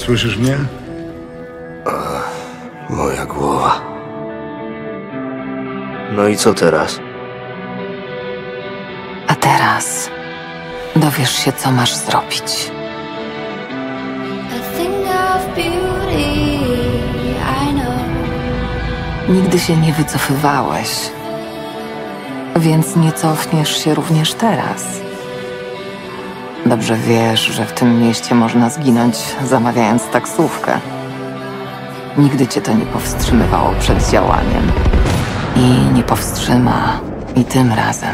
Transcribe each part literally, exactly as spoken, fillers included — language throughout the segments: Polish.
Słyszysz mnie? Moja głowa. No i co teraz? A teraz dowiesz się, co masz zrobić. Nigdy się nie wycofywałeś, więc nie cofniesz się również teraz. Dobrze wiesz, że w tym mieście można zginąć, zamawiając taksówkę. Nigdy cię to nie powstrzymywało przed działaniem. I nie powstrzyma i tym razem.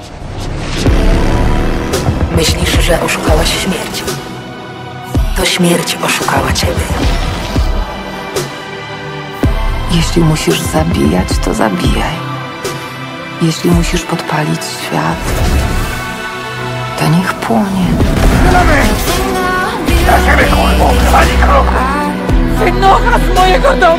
Myślisz, że oszukałaś śmierć? To śmierć oszukała ciebie. Jeśli musisz zabijać, to zabijaj. Jeśli musisz podpalić świat, to niech płonie. Na siebie, kurwo! Ani kroku! Wynocha z mojego domu!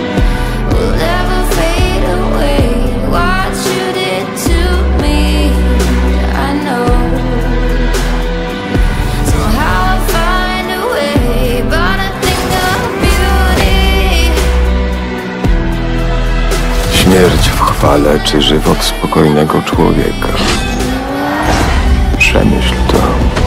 Śmierć w chwale czy żywot spokojnego człowieka? Przemyśl to.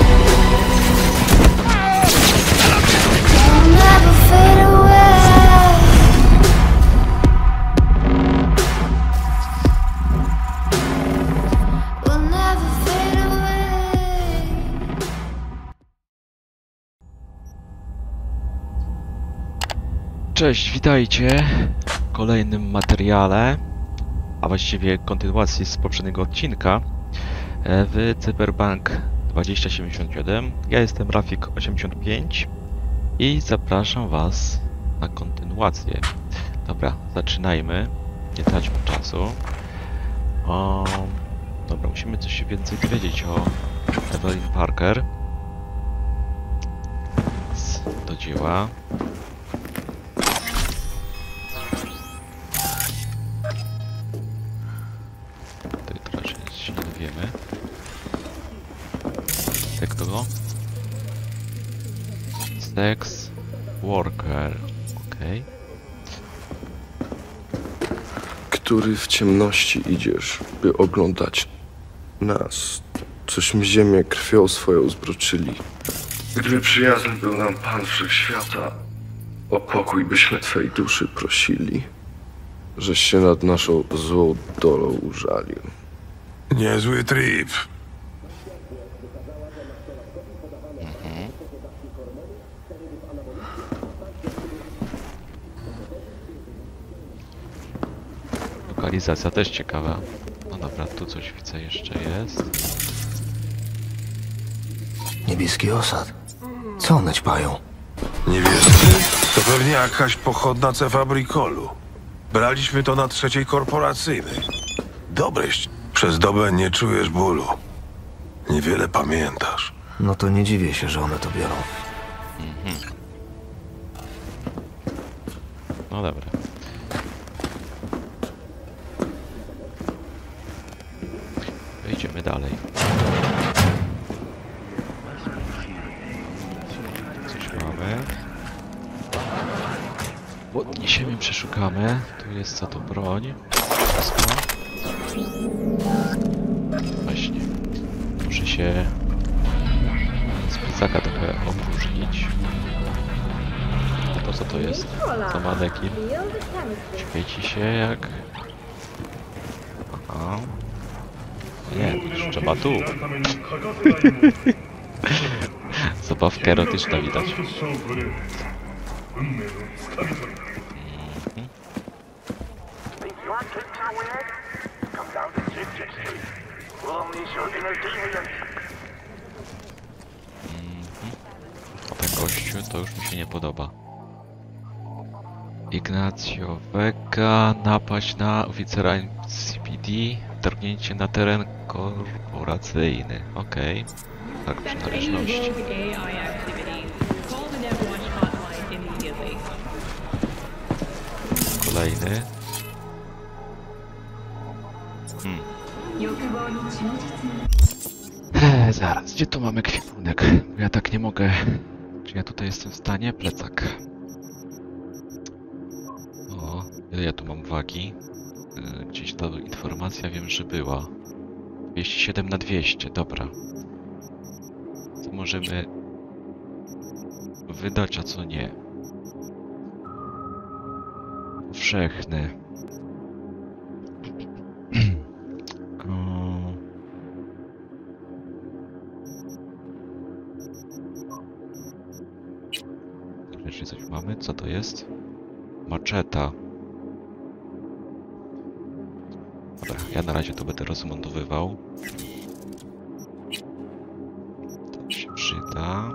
Cześć, witajcie w kolejnym materiale, a właściwie kontynuacji z poprzedniego odcinka w Cyberpunk dwa tysiące siedemdziesiąt siedem. Ja jestem Rafik osiemdziesiąt pięć i zapraszam Was na kontynuację. Dobra, zaczynajmy, nie traćmy czasu. O, dobra, musimy coś więcej dowiedzieć o Evelyn Parker. Więc do dzieła. Się nie dowiemy. Jak to? Sex worker. Okej. Który w ciemności idziesz, by oglądać nas, cośmy ziemię krwią swoją zbroczyli. Gdyby przyjazny był nam Pan Wszechświata, o pokój byśmy Twej duszy prosili, żeś się nad naszą złą dolą użalił. Niezły trip. Mhm. Lokalizacja też ciekawa. No dobra, tu coś widzę jeszcze jest. Niebieski osad. Co one ćpają? Niebiescy? To pewnie jakaś pochodna cefabrikolu. Braliśmy to na trzeciej korporacyjnej. Dobryś. Przez dobę nie czujesz bólu. Niewiele pamiętasz. No to nie dziwię się, że one to biorą. Mhm. No dobra. Idziemy dalej. Coś mamy. Podniesiemy, przeszukamy. Tu jest co to broń. Wszystko. Właśnie. Muszę się z plecaka trochę opróżnić. A to co to jest? To manekin. Świeci się jak... Aha. Nie, już trzeba tu. Zabawka erotyczna widać. Mhm. A ten gościu to już mi się nie podoba. Ignacio Vega, napaść na oficera C P D, wtargnięcie na teren korporacyjny. Okej. Okay. Tak, przynależności. Kolejny. Hmm. Eee, zaraz, gdzie tu mamy kwipunek? Ja tak nie mogę. Czy ja tutaj jestem w stanie? Plecak. Ile ja tu mam wagi? Yy, Gdzieś ta informacja wiem, że była. dwieście siedem na dwieście, dobra. Co możemy wydać, a co nie? Powszechny. O. Jeszcze coś mamy? Co to jest? Maczeta. Dobra, ja na razie to będę rozmontowywał. To się przyda.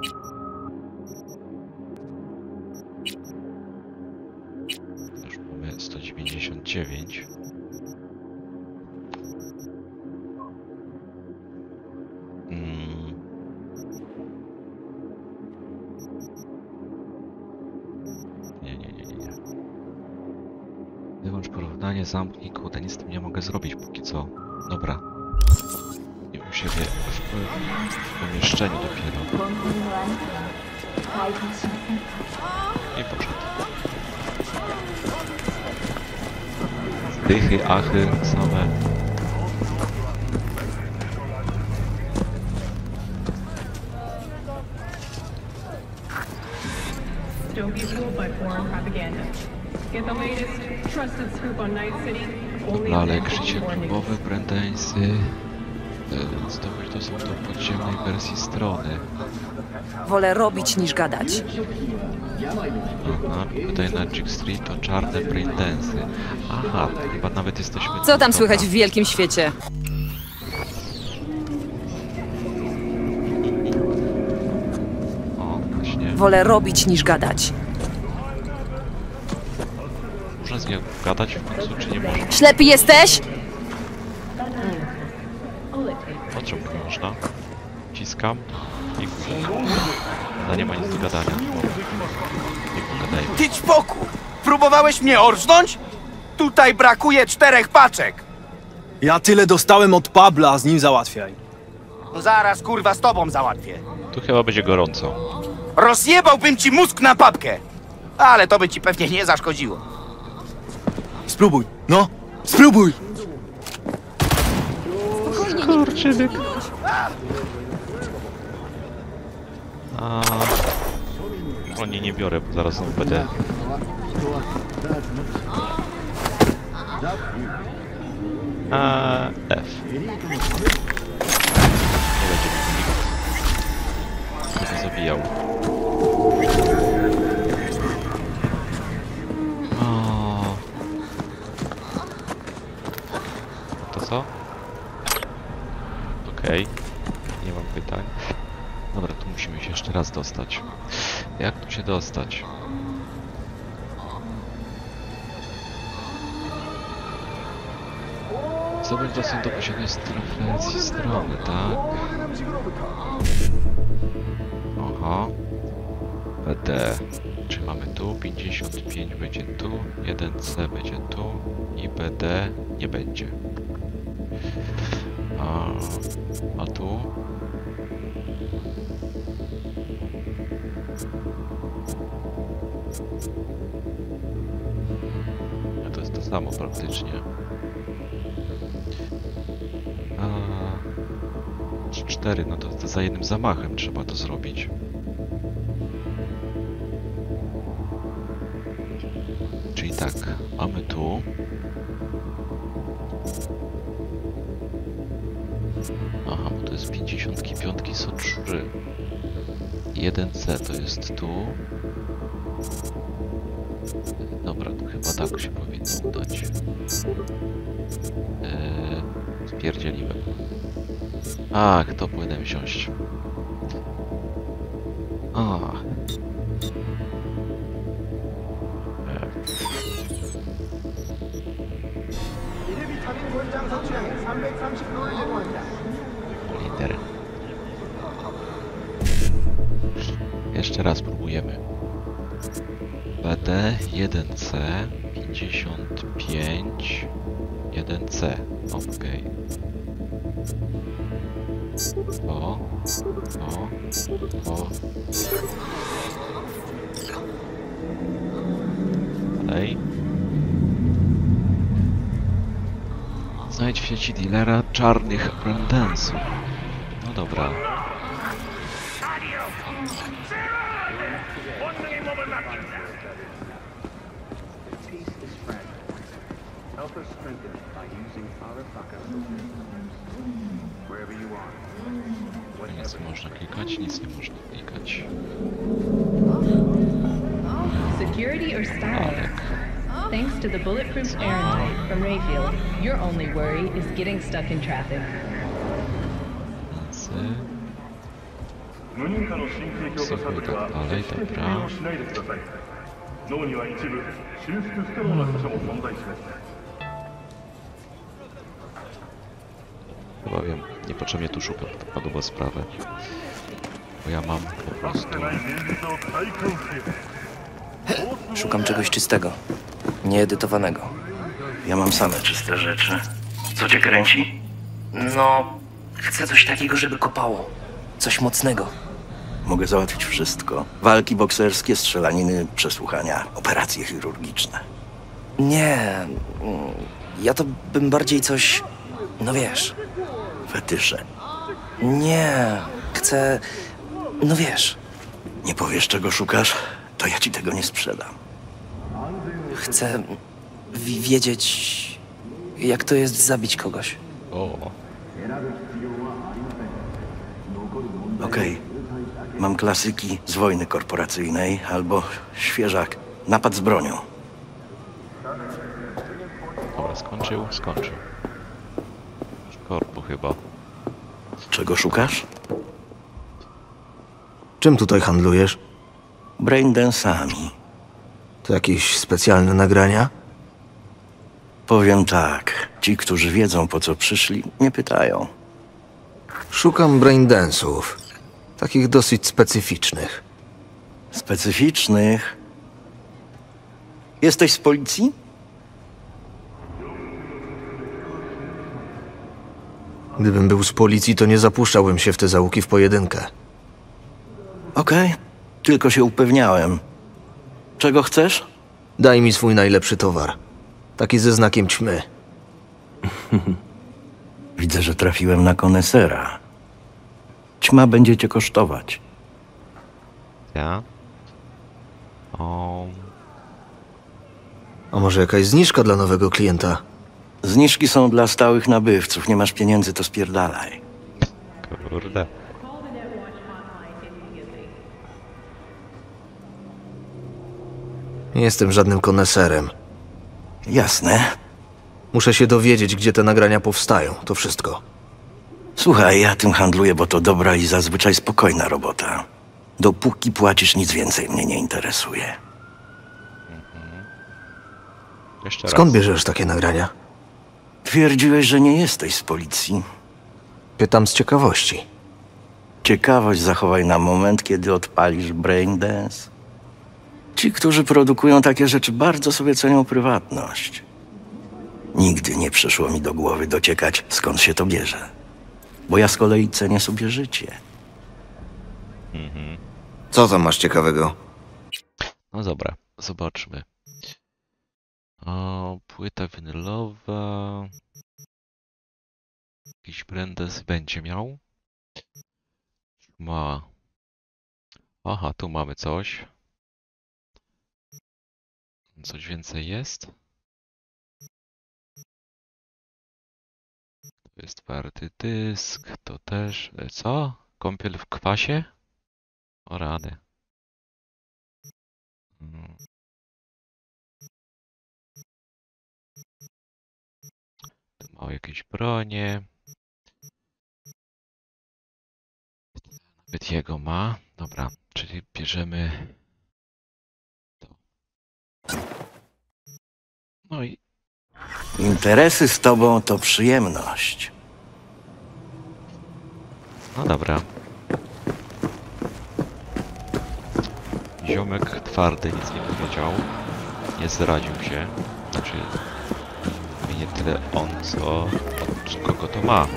Już mamy sto dziewięćdziesiąt dziewięć. Mm. Nie, nie, nie, nie, nie. Wyłącz porównanie, zamknij kółdę. Nic z tym nie mogę zrobić póki co. Dobra. I u siebie w, w pomieszczeniu dopiero. I poszedł. Dychy, achy, same. Don't be fooled by foreign propaganda. Get the latest, trusted scoop on Night City. Only Lale, available krzycie before noon. klubowe, brandensy. Zdobyć dostęp do podziemnej wersji strony. Wolę robić niż gadać. Aha, tutaj na Jig Street to czarne brandensy. Aha, chyba nawet jesteśmy... Co tam tu, słychać dobra. w wielkim świecie? O, właśnie. Wolę robić niż gadać. Można z nią gadać w końcu, czy nie można? Ślepy jesteś? O czym nie można? Ciskam i no nie ma nic do gadania. Nie pogadajmy. Ty ćwoku! Próbowałeś mnie orżnąć? Tutaj brakuje czterech paczek! Ja tyle dostałem od Pabla, a z nim załatwiaj. No zaraz kurwa z tobą załatwię. Tu chyba będzie gorąco. Rozjebałbym ci mózg na papkę! Ale to by ci pewnie nie zaszkodziło. Spróbuj, no, spróbuj! Skurczybyk. A... O nie, nie biorę, bo zaraz znowu będę... A... F. Nie będzie mi nikt tego zabijał. O... To co? Okej, nie mam pytań. Dobra, tu musimy się jeszcze raz dostać. Jak tu się dostać? Zdobyć dostęp do posiadanej preferencji strony, tak? Aha. B D. Czy mamy tu? pięćdziesiąt pięć będzie tu, jeden C będzie tu i B D nie będzie. A, a tu? A to jest to samo praktycznie. A, cztery, no to, to za jednym zamachem trzeba to zrobić. Czyli tak, mamy tu. Aha, bo to jest pięćdziesiąt pięć są trzy. jeden C to jest tu. Dobra, to chyba tak się powinno udać. Eee, spierdzieliłem. Ach, to płynę wziąć. A. Litery. Jeszcze raz próbujemy. B D jeden C pięćdziesiąt pięć jeden C. Okej. O, o, o. Dalej. Znajdź w sieci dealera czarnych brandensów. No dobra. Nic nie można klikać, nic nie można klikać. Security or style? Thanks to the bulletproof Fahrenheit from Rayfield, your only worry is getting stuck in traffic. Sobie i tak dalej, dobra. Chyba wiem, niepotrzebnie tu szukam, to padło sprawę. Bo ja mam po prostu... Szukam czegoś czystego, nieedytowanego. Ja mam same czyste rzeczy. Co cię kręci? No, chcę coś takiego, żeby kopało. Coś mocnego. Mogę załatwić wszystko. Walki bokserskie, strzelaniny, przesłuchania, operacje chirurgiczne. Nie, ja to bym bardziej coś... No wiesz... Fetysze. Nie, chcę... No wiesz... Nie powiesz, czego szukasz, to ja ci tego nie sprzedam. Chcę... wi- wiedzieć... jak to jest zabić kogoś. O. Okej. Mam klasyki z wojny korporacyjnej albo świeżak. Napad z bronią. Dobra, skończył, skończył. Korpo chyba. Czego szukasz? Czym tutaj handlujesz? Braindance'ami. To jakieś specjalne nagrania? Powiem tak. Ci, którzy wiedzą, po co przyszli, nie pytają. Szukam braindance'ów. Takich dosyć specyficznych. Specyficznych? Jesteś z policji? Gdybym był z policji, to nie zapuszczałbym się w te załuki w pojedynkę. Okej, okay. Tylko się upewniałem. Czego chcesz? Daj mi swój najlepszy towar. Taki ze znakiem ćmy. Widzę, że trafiłem na konesera. Ćma będzie cię kosztować. Ja? O... A może jakaś zniżka dla nowego klienta? Zniżki są dla stałych nabywców. Nie masz pieniędzy, to spierdalaj. Kurde. Nie jestem żadnym koneserem. Jasne. Muszę się dowiedzieć, gdzie te nagrania powstają. To wszystko. Słuchaj, ja tym handluję, bo to dobra i zazwyczaj spokojna robota. Dopóki płacisz, nic więcej mnie nie interesuje. Mhm. Jeszcze Skąd raz. bierzesz takie nagrania? Twierdziłeś, że nie jesteś z policji. Pytam z ciekawości. Ciekawość zachowaj na moment, kiedy odpalisz Braindance. Ci, którzy produkują takie rzeczy, bardzo sobie cenią prywatność. Nigdy nie przyszło mi do głowy dociekać, skąd się to bierze. Bo ja z kolei cenię sobie życie. Mhm. Co tam masz ciekawego? No dobra, zobaczmy. O, płyta winylowa. Jakiś brandes będzie miał. Ma. Aha, tu mamy coś. Coś więcej jest. To jest twardy dysk, to też... Co? Kąpiel w kwasie? O rady. Hmm. Tu ma jakieś bronie. Nawet jego ma. Dobra, czyli bierzemy... to. No i... Interesy z tobą to przyjemność. No dobra. Ziomek twardy, nic nie powiedział. Nie zdradził się. Znaczy... nie tyle on, co... od kogo to ma.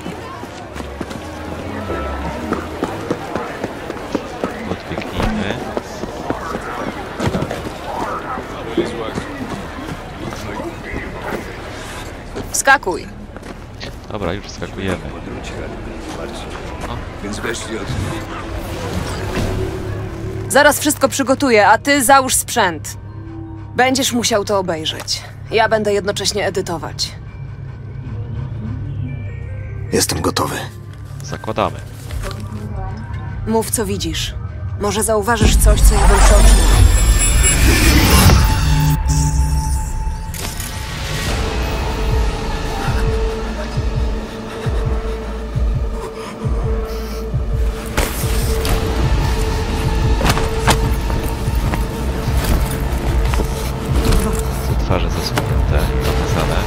Podbiegnijmy. Wskakuj. Dobra, już skakujemy. Więc weszli od... Zaraz wszystko przygotuję, a ty załóż sprzęt. Będziesz musiał to obejrzeć. Ja będę jednocześnie edytować. Jestem gotowy. Zakładamy. Mów, co widzisz. Może zauważysz coś, co ja bym przeoczyła. Twarze zasłonięte, zapisane.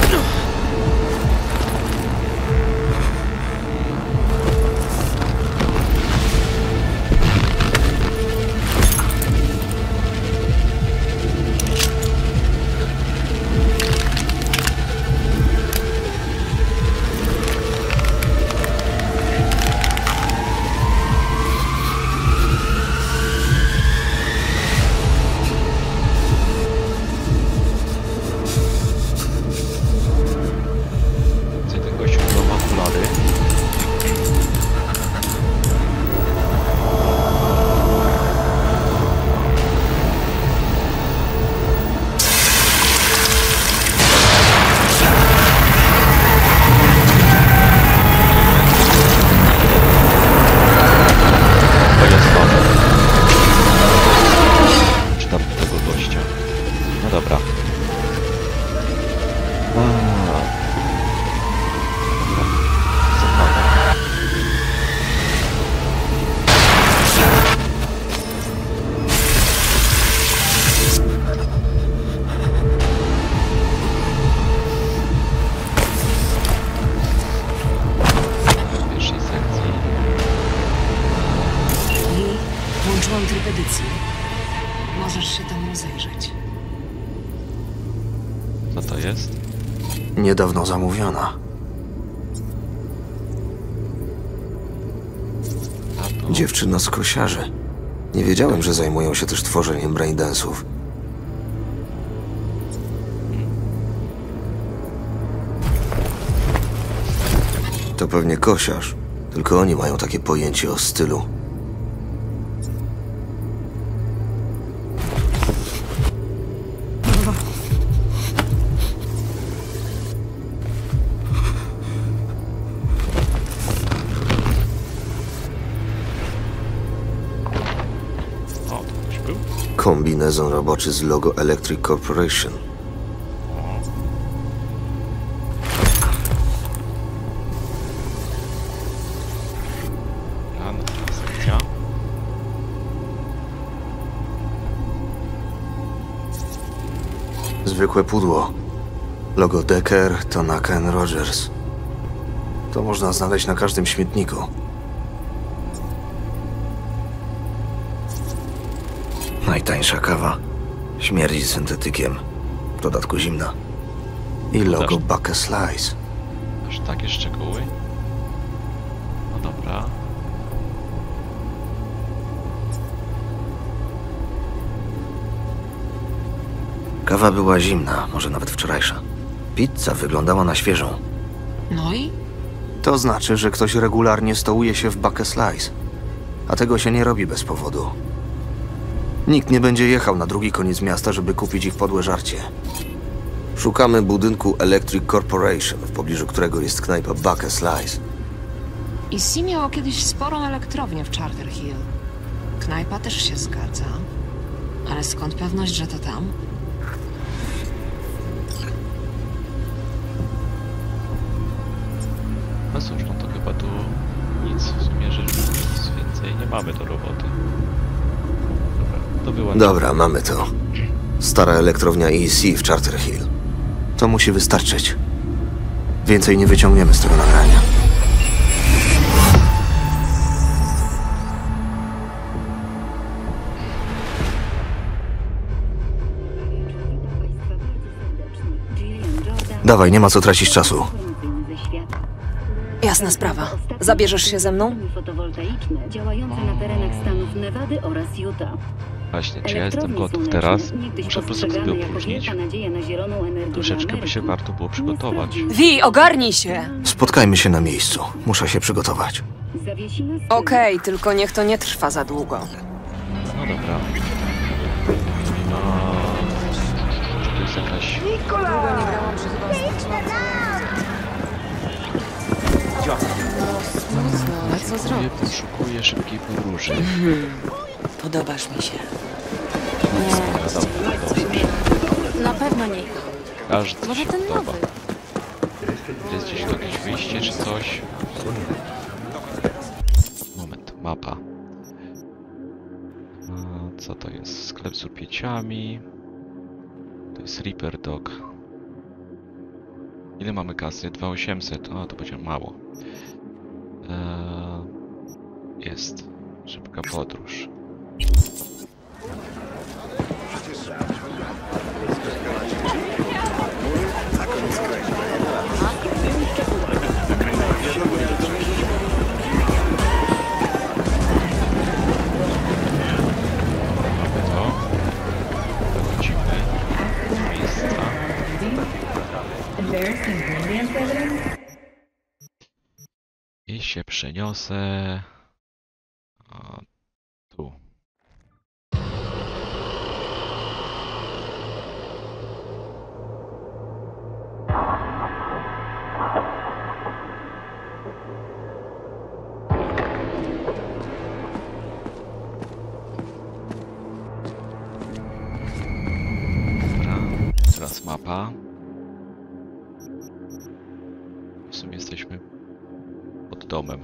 Włączyłam tryb edycji. Możesz się tam rozejrzeć. Co to jest? Niedawno zamówiona. Dziewczyna z kosiarzy. Nie wiedziałem, że zajmują się też tworzeniem braindance'ów. To pewnie kosiarz. Tylko oni mają takie pojęcie o stylu. Kombinezon roboczy z logo Electric Corporation. Zwykłe pudło. Logo Decker, Tanaka and Rogers. To można znaleźć na każdym śmietniku. Najtańsza kawa. Śmierdzi syntetykiem. W dodatku zimna. I logo Bucket Slice. Aż takie szczegóły? No dobra. Kawa była zimna, może nawet wczorajsza. Pizza wyglądała na świeżą. No i? To znaczy, że ktoś regularnie stołuje się w Bucket Slice. A tego się nie robi bez powodu. Nikt nie będzie jechał na drugi koniec miasta, żeby kupić ich podłe żarcie. Szukamy budynku Electric Corporation, w pobliżu którego jest knajpa Bucket Slice. I C miało kiedyś sporą elektrownię w Charter Hill. Knajpa też się zgadza. Ale skąd pewność, że to tam? No cóż, no to chyba tu nic w sumie rzecz nic więcej nie mamy do roboty. Dobra, to była... Dobra, mamy to. Stara elektrownia E C w Charter Hill. To musi wystarczyć. Więcej nie wyciągniemy z tego nagrania. Dawaj, nie ma co tracić czasu. Jasna sprawa. Zabierzesz się ze mną? Fotowoltaiczne działające na terenach stanów Nevady oraz Utah. Właśnie, czy ja jestem gotów teraz? Muszę po prostu sobie opróżnić. Troszeczkę by się warto było przygotować. Wi, ogarnij się! Spotkajmy się na miejscu. Muszę się przygotować. Okej, okay, tylko niech to nie trwa za długo. No dobra. No... Czy to jest jakaś... Długo nie grałam, że chyba smutno, ale co zrobić? Poszukuję szybkiej podróży. Podobasz mi się. Na pewno nie. Każdy Może się ten podoba. nowy. Jest gdzieś jakieś wyjście czy coś? Moment, mapa. A, co to jest? Sklep z rupieciami. To jest Reaper Dog. Ile mamy kasy? dwa tysiące osiemset. O, to będzie mało. Eee, jest. Szybka podróż. I się przeniosę... A, tu. Dobra, teraz mapa. W sumie jesteśmy pod domem.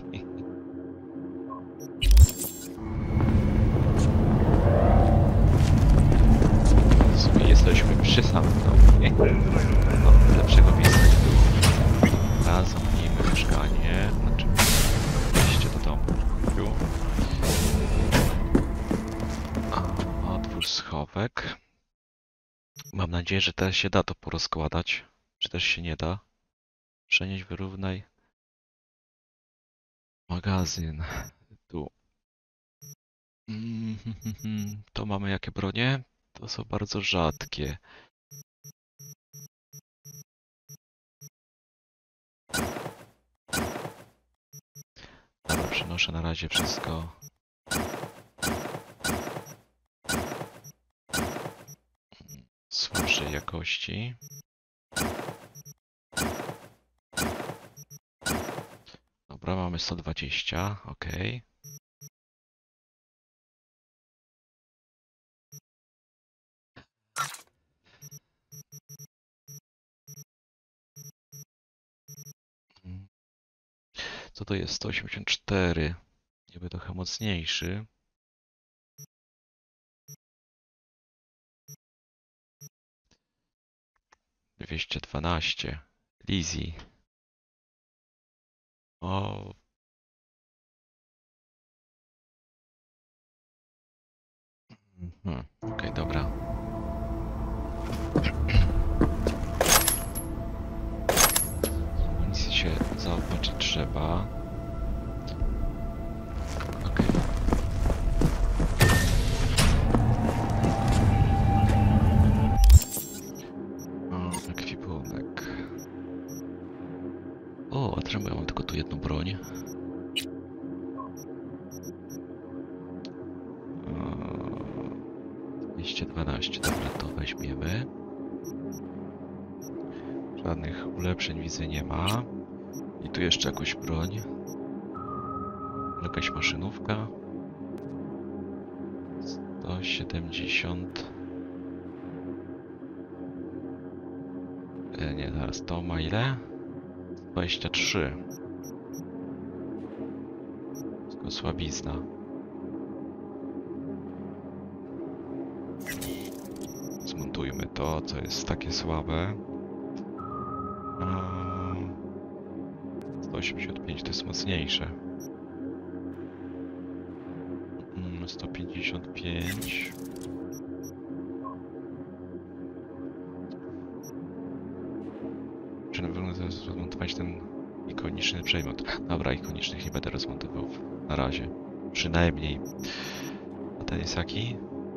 W sumie jesteśmy przy samym domie. No, lepszego miejsca nie było. Teraz zamknijmy mieszkanie, znaczy wejście do domu. Tu. A, otwórz schowek. Mam nadzieję, że teraz się da to porozkładać. Czy też się nie da? Przenieść, wyrównaj. Magazyn. Tu. Mm, to mamy jakie bronie? To są bardzo rzadkie. Dobra, przenoszę na razie wszystko. Słabszej jakości. Dobra, mamy sto dwadzieścia, ok. Co to jest? sto osiemdziesiąt cztery. Niby trochę mocniejszy. dwieście dwanaście. Lizzie. O. Mhm. Okej, okay, dobra. Nic się zaopatrzyć trzeba. Okej. Okay. O, ekwipunek. O, a czemu ja mam tylko tu jedną broń? dwieście dwanaście, dobra, to weźmiemy. Żadnych ulepszeń widzę nie ma. I tu jeszcze jakąś broń. Jakaś maszynówka. sto siedemdziesiąt. E, nie, zaraz to ma ile? dwadzieścia trzy. Tylko słabizna. Zmontujmy to, co jest takie słabe. sto osiemdziesiąt pięć to jest mocniejsze. sto pięćdziesiąt pięć. Czy na pewno teraz rozmontować ten ikoniczny przedmiot? Dobra, ikonicznych nie będę rozmontował na razie. Przynajmniej. A ten jest jaki?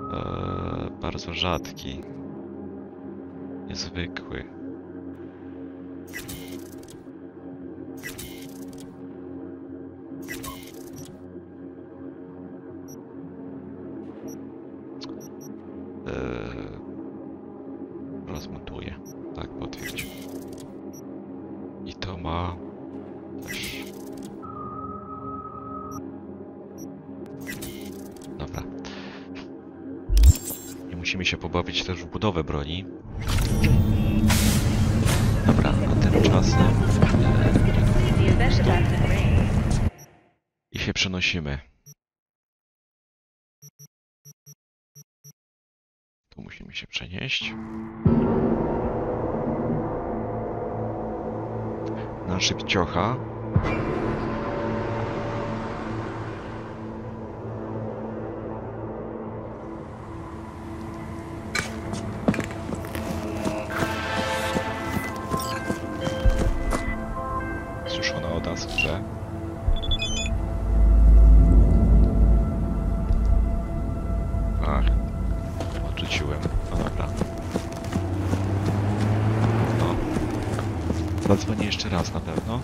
Eee, bardzo rzadki. Niezwykły. Eee, rozmontuję. Tak, potwierdź. I to ma też. Dobra. Nie musimy się pobawić też w budowę broni. Dobra, a tymczasem e, i się przenosimy. Tu musimy się przenieść. Na szybciocha. Suszona woda z grze. Ach, odrzuciłem. No dobra. No. Zadzwonię jeszcze raz na pewno.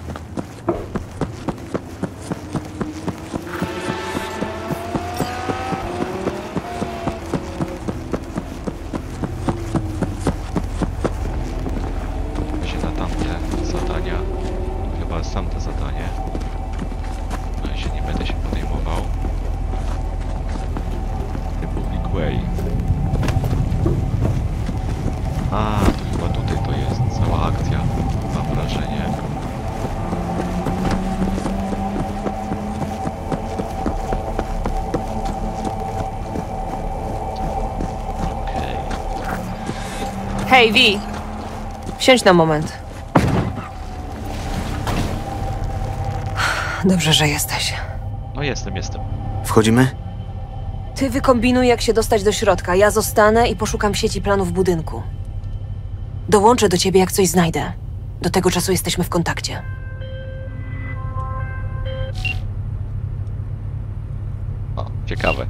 Się na tamte zadania. Chyba sam to zadanie. No i się nie będę się podejmował. Republic Way. A, to chyba tutaj to jest cała akcja. Mam wrażenie. Okej. Hej, Vi! Wsiądź na moment. Dobrze, że jesteś. No jestem, jestem. Wchodzimy? Ty wykombinuj, jak się dostać do środka. Ja zostanę i poszukam w sieci planów budynku. Dołączę do ciebie, jak coś znajdę. Do tego czasu jesteśmy w kontakcie. O, ciekawe.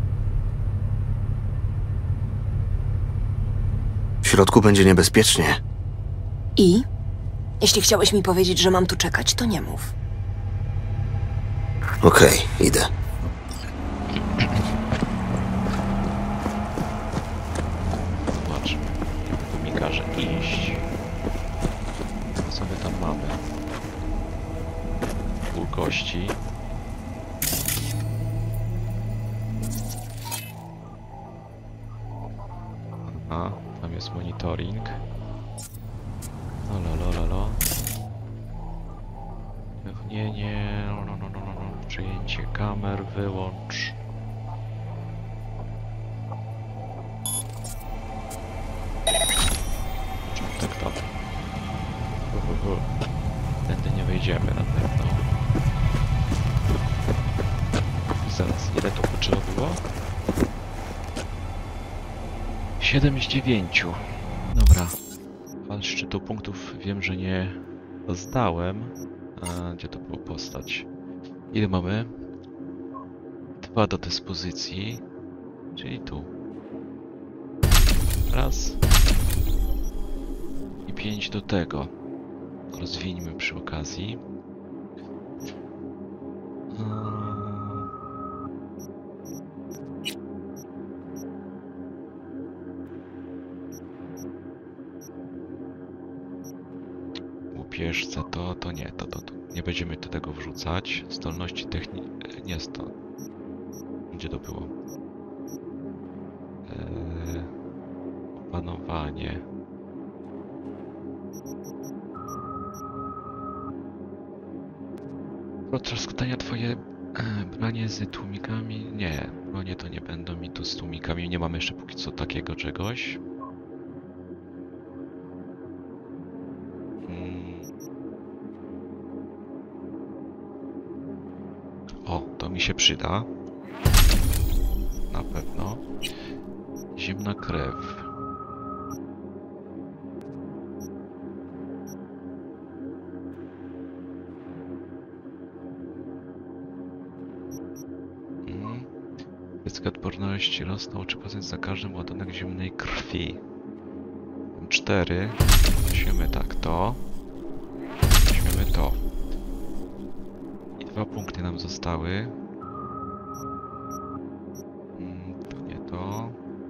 W środku będzie niebezpiecznie. I? Jeśli chciałeś mi powiedzieć, że mam tu czekać, to nie mów. Okej, idę. Zobacz, tu mi każe iść. Co my tam mamy? Pół kości. A, tam jest monitoring. Lolololo. Pewnienie. No, no, no, no, no. Przejęcie kamer, wyłącz. Tak, tak. Uh, uh, uh. Tędy nie wejdziemy na pewno. Zaraz, ile to potrzeba było? siedem z dziewięciu. Dobra. Fal szczytu punktów wiem, że nie zdałem. A gdzie to było postać? Ile mamy? Dwa do dyspozycji. Czyli tu. Raz. I pięć do tego. Rozwiniemy przy okazji. Łupieżce to, to nie, to, to, to nie będziemy do tego wrzucać. Zdolności techniczne, nie jest to. Gdzie to było? Eee, opanowanie. Potrzaskotania twoje e, branie z tłumikami? Nie, bronie to nie będą mi tu z tłumikami. Nie mamy jeszcze póki co takiego czegoś. Hmm. O, to mi się przyda. Na pewno. Zimna krew. Jednostki odporności rosną o trzy procent za każdy ładunek zimnej krwi. cztery. Weźmiemy tak to. Weźmiemy to. I dwa punkty nam zostały. Mm, to nie to.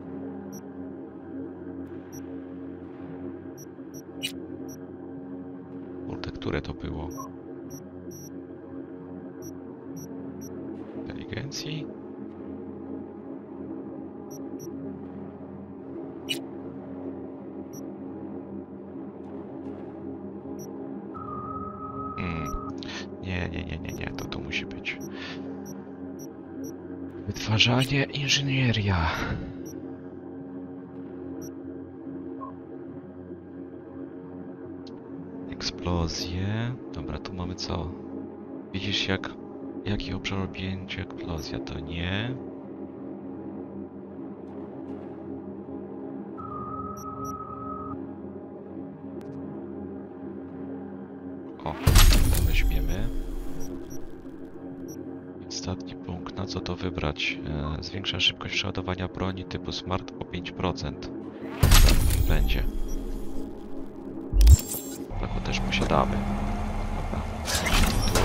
Kurde, które to było? Inteligencji? Nie, nie, nie, nie, nie, to tu musi być. Wytwarzanie, inżynieria. Eksplozje. Dobra, tu mamy co? Widzisz jak... Jaki obszar objęcia eksplozja? To nie. O, to weźmiemy. Ostatni punkt. Na co to wybrać? E, zwiększa szybkość przeładowania broni typu Smart o pięć procent. Tak, będzie. Tego też posiadamy. Dobra. Tu.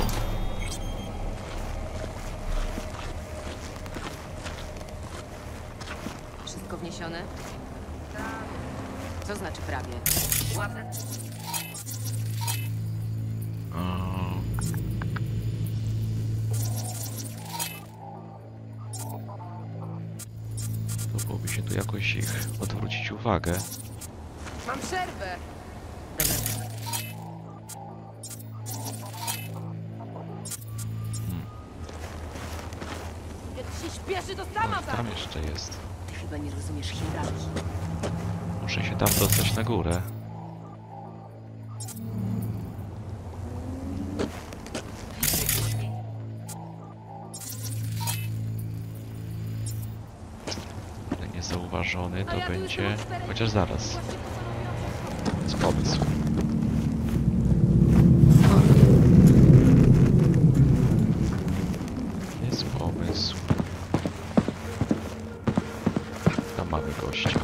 Wszystko wniesione? Co znaczy prawie? Próbowałoby się tu jakoś ich odwrócić uwagę. Mam przerwę! Hmm. Jak się śpieszy, to sama O, tam jeszcze jest. Ty chyba nie rozumiesz hierarchii. Muszę się tam dostać na górę. Niezauważony to będzie... Chociaż zaraz. Jest pomysł. Jest pomysł. Tam mamy gościa.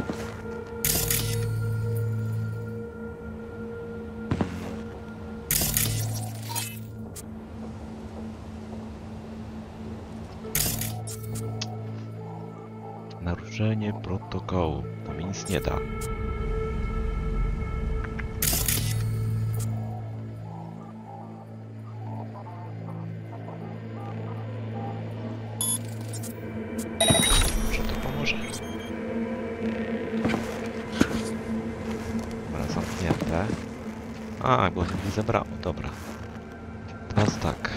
Naruszenie protokołu. To mi nic nie da. Może to pomoże. Dobra, zamknięte. A, bo nie zebrało. Dobra. Teraz tak.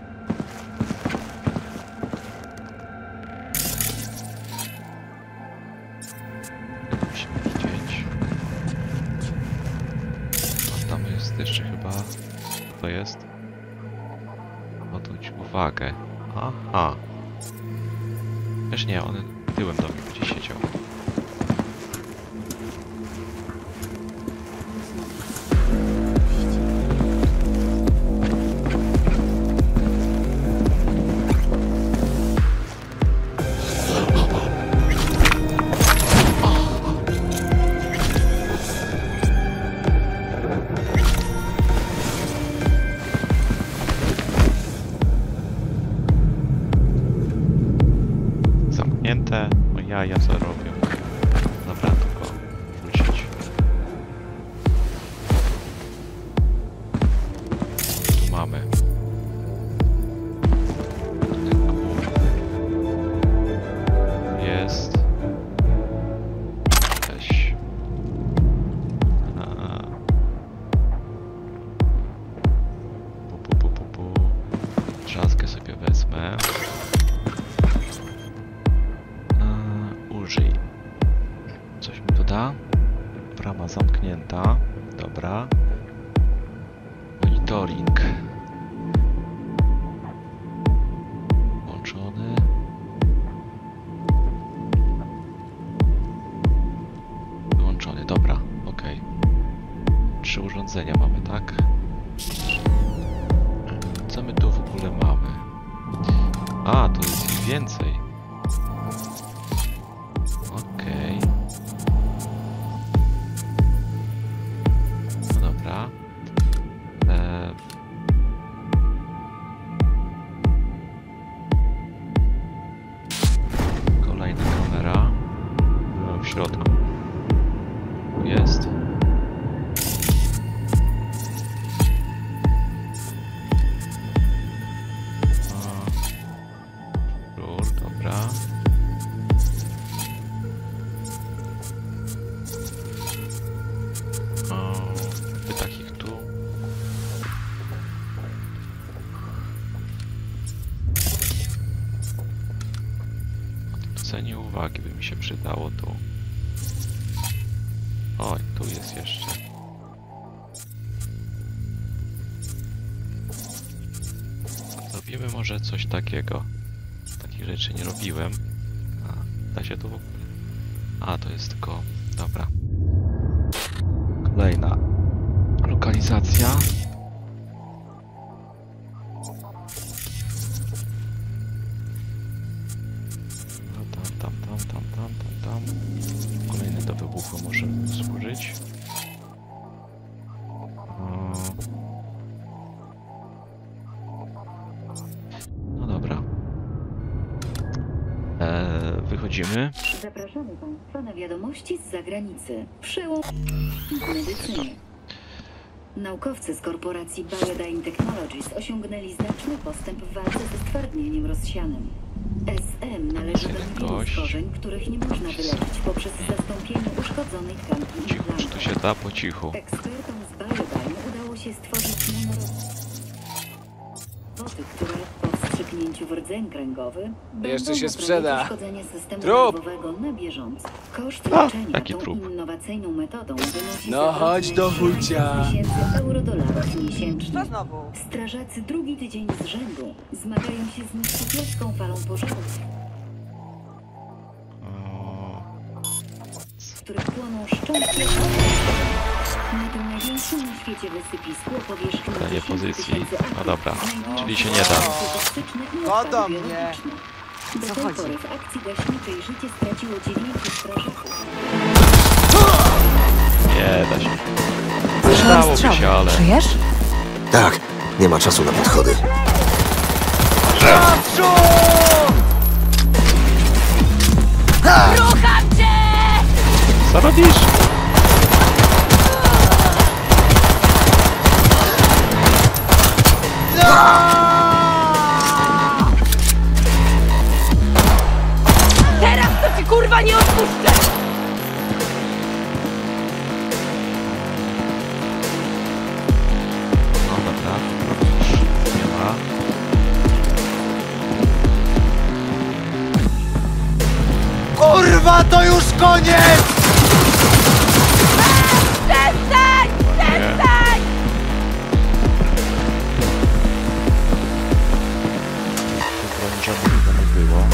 Jeszcze chyba... to jest? Odwróć uwagę. Aha. Też nie, on tyłem do mnie gdzieś siedział. O jaja co robią. Dobra, tylko wrócić. Tu mamy. Jest. Weź. A. Pu, pu, pu, pu, pu. Trzaskę sobie wezmę. Użyj. Coś mi to da? Brama zamknięta. Dobra. Monitoring. Włączony. Wyłączony. Dobra. Ok. Trzy urządzenia mamy, tak? Co my tu w ogóle mamy? A, to jest ich więcej. Zwrócenie uwagi by mi się przydało tu. Oj, tu jest jeszcze. Zrobimy może coś takiego. Takich rzeczy nie robiłem. A, da się tu... A, to jest tylko... Dobra. Kolejna lokalizacja. No tam, tam, tam, tam, tam, tam, tam. Kolejny do wybuchu może służyć. No dobra. Eee, wychodzimy. Zapraszamy Państwa na wiadomości z zagranicy. Przełom w medycynie. Naukowcy z korporacji Biodyne Technologies osiągnęli znaczny postęp w walce ze stwardnieniem rozsianym. S M należy do wielu schorzeń, których nie można wyleczyć poprzez zastąpienie uszkodzonej tkanki implantów. Czy to się da po cichu? Ekspertom z Biodyne udało się stworzyć nanoroboty, które po wstrzyknięciu w rdzeń kręgowy Jeszcze się sprzeda. uszkodzenie systemu Trup! nerwowego na bieżąco. Koszt A, leczenia taki tą trup. innowacyjną metodą wynosi No chodź do wujcia. tysięcy euro-dolarów miesięcznie. Strażacy drugi tydzień z rzędu zmagają się z niszczycielską falą pożarów, w których płoną szczątki na tym największym na świecie wysypisku o powierzchni Danie pozycji. tysięcy No dobra, atomów, czyli się nie da. toksyczne i O, odpady do mnie. biologiczne. Do Co tej chodzi? pory w akcji gaśniczej życie straciło dziewięciu strażaków. Nie da się. Przydałoby się, ale... Żyjesz? Tak, nie ma czasu na podchody. Rucham cię! Co robisz? Teraz to ci kurwa nie odpuszczę! No dobra. Nie ma. Kurwa, to już koniec! Przestań! Przestań! Broń żadnego nie było.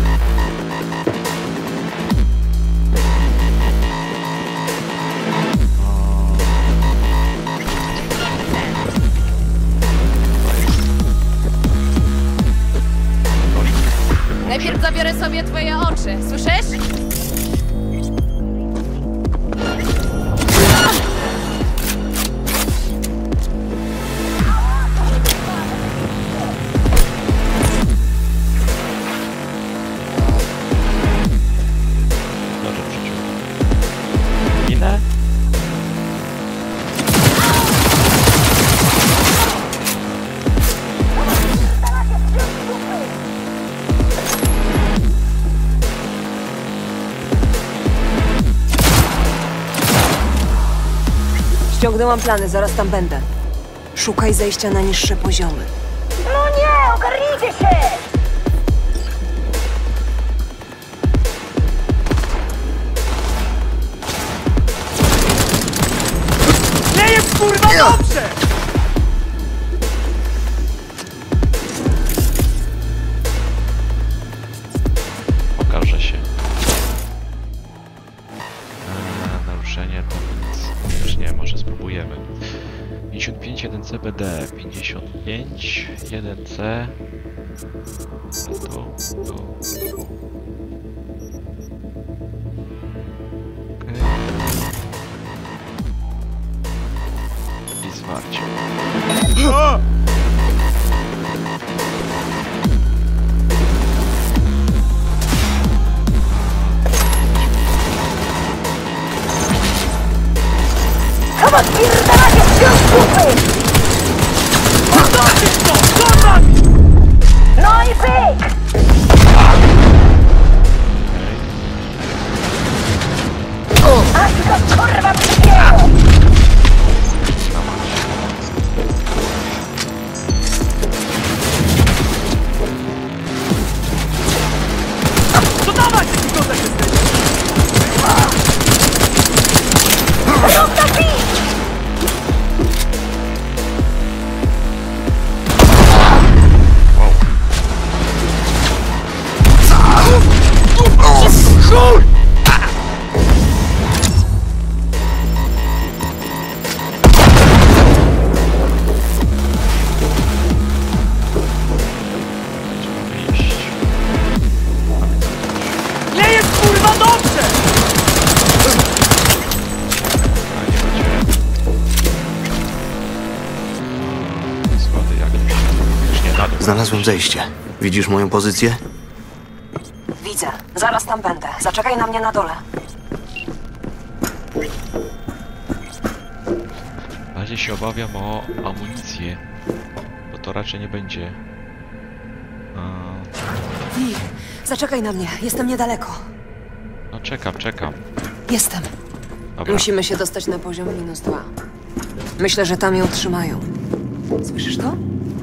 Najpierw zabiorę sobie twoje oczy, słyszysz? Dobrze, przeciął. Minę? Ściągnęłam plany, zaraz tam będę. Szukaj zejścia na niższe poziomy. No nie, ogarnijcie się! Nie jest kurwa dobrze! Pokaże się. Eee, naruszenie to nic. Już nie, może spróbujemy. pięćdziesiąt pięć jeden C B D, pięćdziesiąt pięć jeden C. Tu, tu, tu. Okej. I zwarcie. Chyba spierdalacie wśród kupy! Zobaczysz to! Zobacz! No i pyk! Aż to kurwa przyjęło! To dawać! Znalazłem zejście. Widzisz moją pozycję? Widzę. Zaraz tam będę. Zaczekaj na mnie na dole. Na razie się obawiam o amunicję, bo to raczej nie będzie. A... Wi, zaczekaj na mnie. Jestem niedaleko. No czekam, czekam. Jestem. Dobra. Musimy się dostać na poziom minus dwa. Myślę, że tam ją trzymają. Słyszysz to?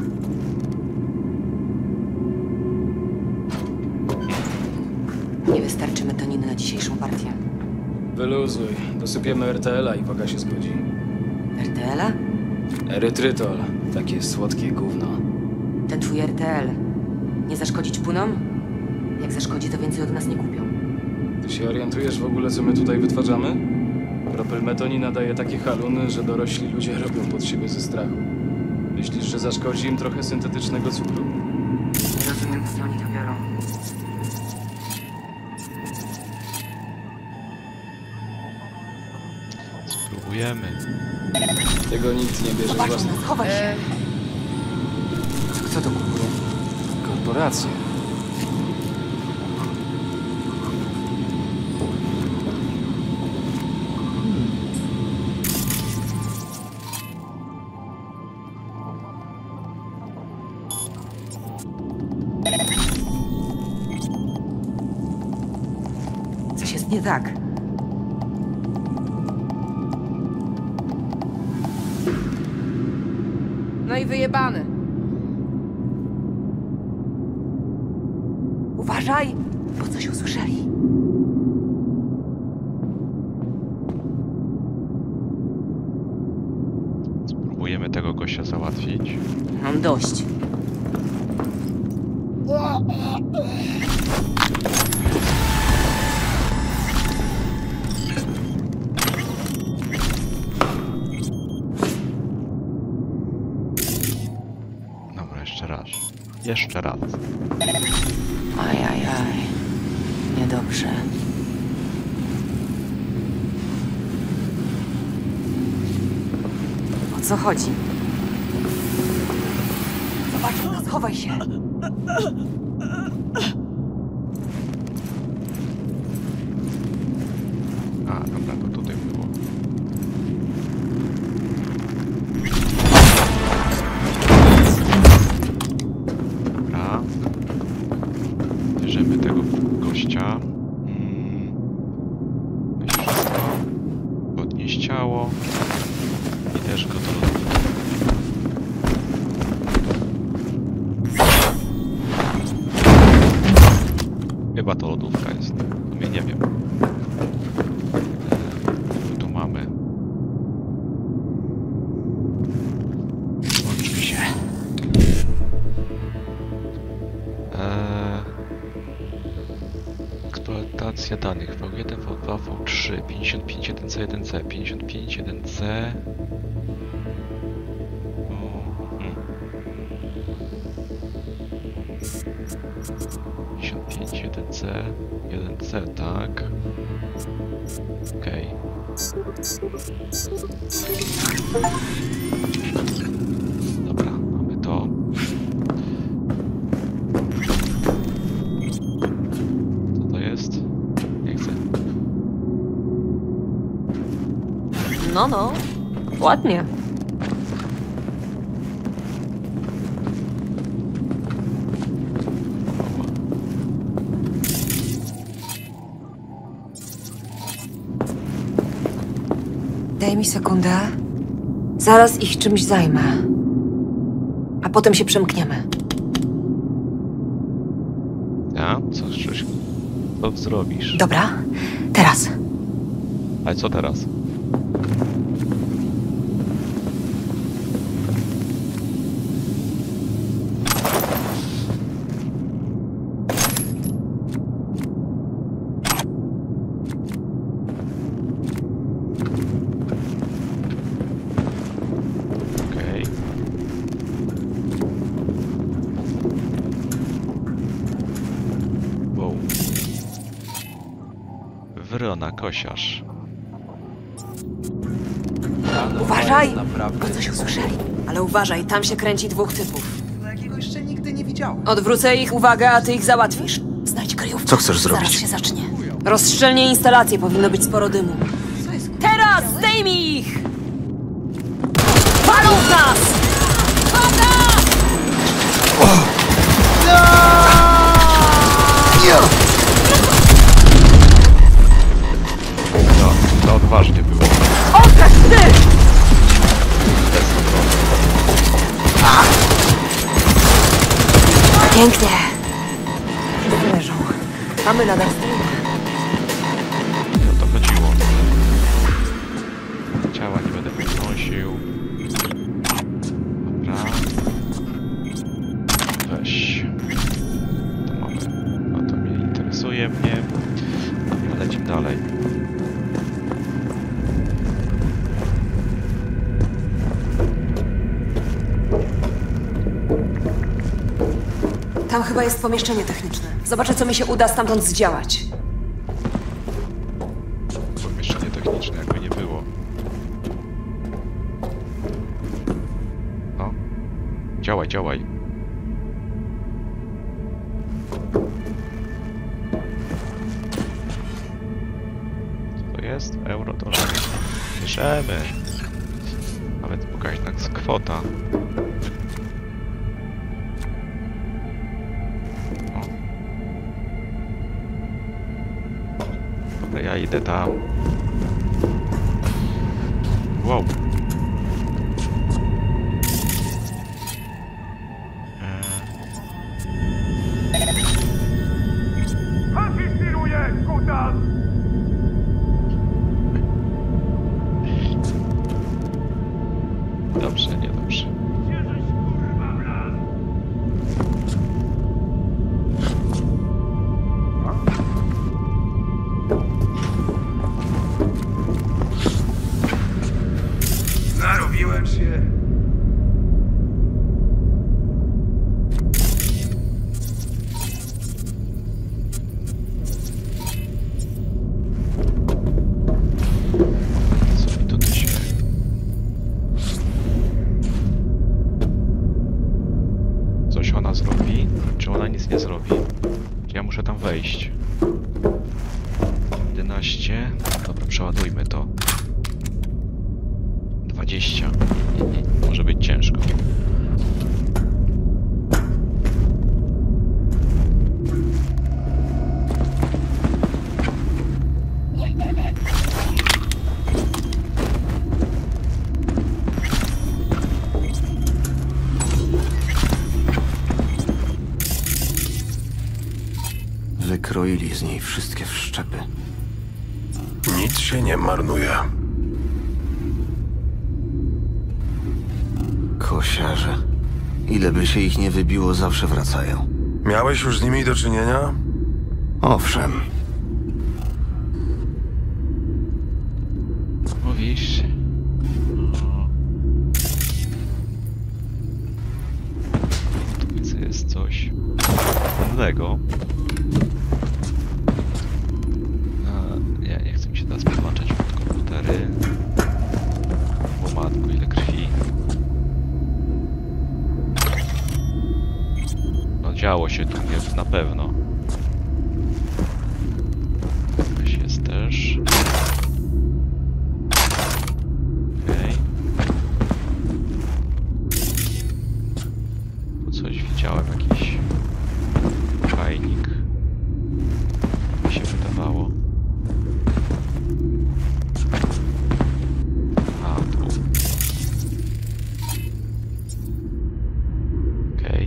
Nie wystarczy metoniny na dzisiejszą partię. Wyluzuj. Dosypiemy R T L-a i waga się zgodzi. R T L-a? Erytrytol. Takie słodkie gówno. Ten twój R T L nie zaszkodzić punom? Jak zaszkodzi, to więcej od nas nie kupią. Ty się orientujesz w ogóle, co my tutaj wytwarzamy? Propylmetonina daje takie haluny, że dorośli ludzie robią pod siebie ze strachu. Myślisz, że zaszkodzi im trochę syntetycznego cukru? Nie rozumiem, gdzie oni to biorą. Spróbujemy. Tego nikt nie bierze z własnych... Chowaj się. Kto to kupuje? Korporacje. Coś jest nie tak. No i wyjebany. Uważaj, bo coś usłyszeli. Spróbujemy tego gościa załatwić. Mam dość. Dobra, jeszcze raz. Jeszcze raz. Ajajaj. Niedobrze. O co chodzi? Zobaczył nas, chowaj się. A, dobra, to tutaj było. Dobra. Bierzemy tego gościa. Mm. Weź wszystko. Podnieść ciało. I też go do... Chyba to lodówka jest. No mnie nie wiem. Co tu mamy? Włączmy się. Eee... Eksploatacja danych V jeden, V dwa, V trzy, pięćdziesiąt pięć jeden C jeden C, pięćdziesiąt pięć jeden C. Mhm. pięćdziesiąt pięć jeden C, jeden C, tak. Okej. Dobra, mamy to. Co to jest? Nie chcę. No, no. Ładnie. Daj mi sekundę. Zaraz ich czymś zajmę. A potem się przemkniemy. Ja? Co chcesz? Co zrobisz? Dobra, teraz. Ale co teraz? Okej. Wow. Wrona, kosiarz. Uważaj, bo coś usłyszeli. Ale uważaj, tam się kręci dwóch typów. takiego jeszcze nigdy nie widziałem. Odwrócę ich uwagę, a ty ich załatwisz. Znajdź kryjówkę. Co chcesz Zaraz zrobić? się zacznie. Rozstrzelnie instalacji, powinno być sporo dymu. Teraz zdejmij ich! Palą w nas! No, to odważnie było. Okaż ty! Pięknie. Leżą. Mamy nadal styl. O to chodziło. Ciała nie będę podnosił. Dobra. Weź. To mamy. No to mnie interesuje mnie. Dobra, lecimy dalej. Tam chyba jest pomieszczenie techniczne. Zobaczę, co mi się uda stamtąd zdziałać. Pomieszczenie techniczne, jakby nie było. O. Działaj, działaj. Co to jest? Euro to bierzemy. Nawet pokaźna kwota. Dobra, ja idę tam. Wow. Konfiskiruję, kutas! Dobrze, niedobrze. Narobiłem się. Co mi tutaj się... Coś ona zrobi? Czy ona nic nie zrobi? Ja muszę tam wejść. jedenaście. Dobra, przeładujmy to. dwadzieścia. Mhm. Może być ciężko. Wykroili z niej wszystkie wszczepy. Nic się nie marnuje. Kosiarze. Ile by się ich nie wybiło, zawsze wracają. Miałeś już z nimi do czynienia? Owszem. Mówisz? No. Tu widzę, jest coś innego. A, ja nie chcę mi się teraz podłączać pod komputery. O matko, ile krwi. No działo się tu nie, na pewno. Jakaś jest też. Okej. Tu coś widziałem, jakiś fajnik. Mi się wydawało. A, tu. Okej.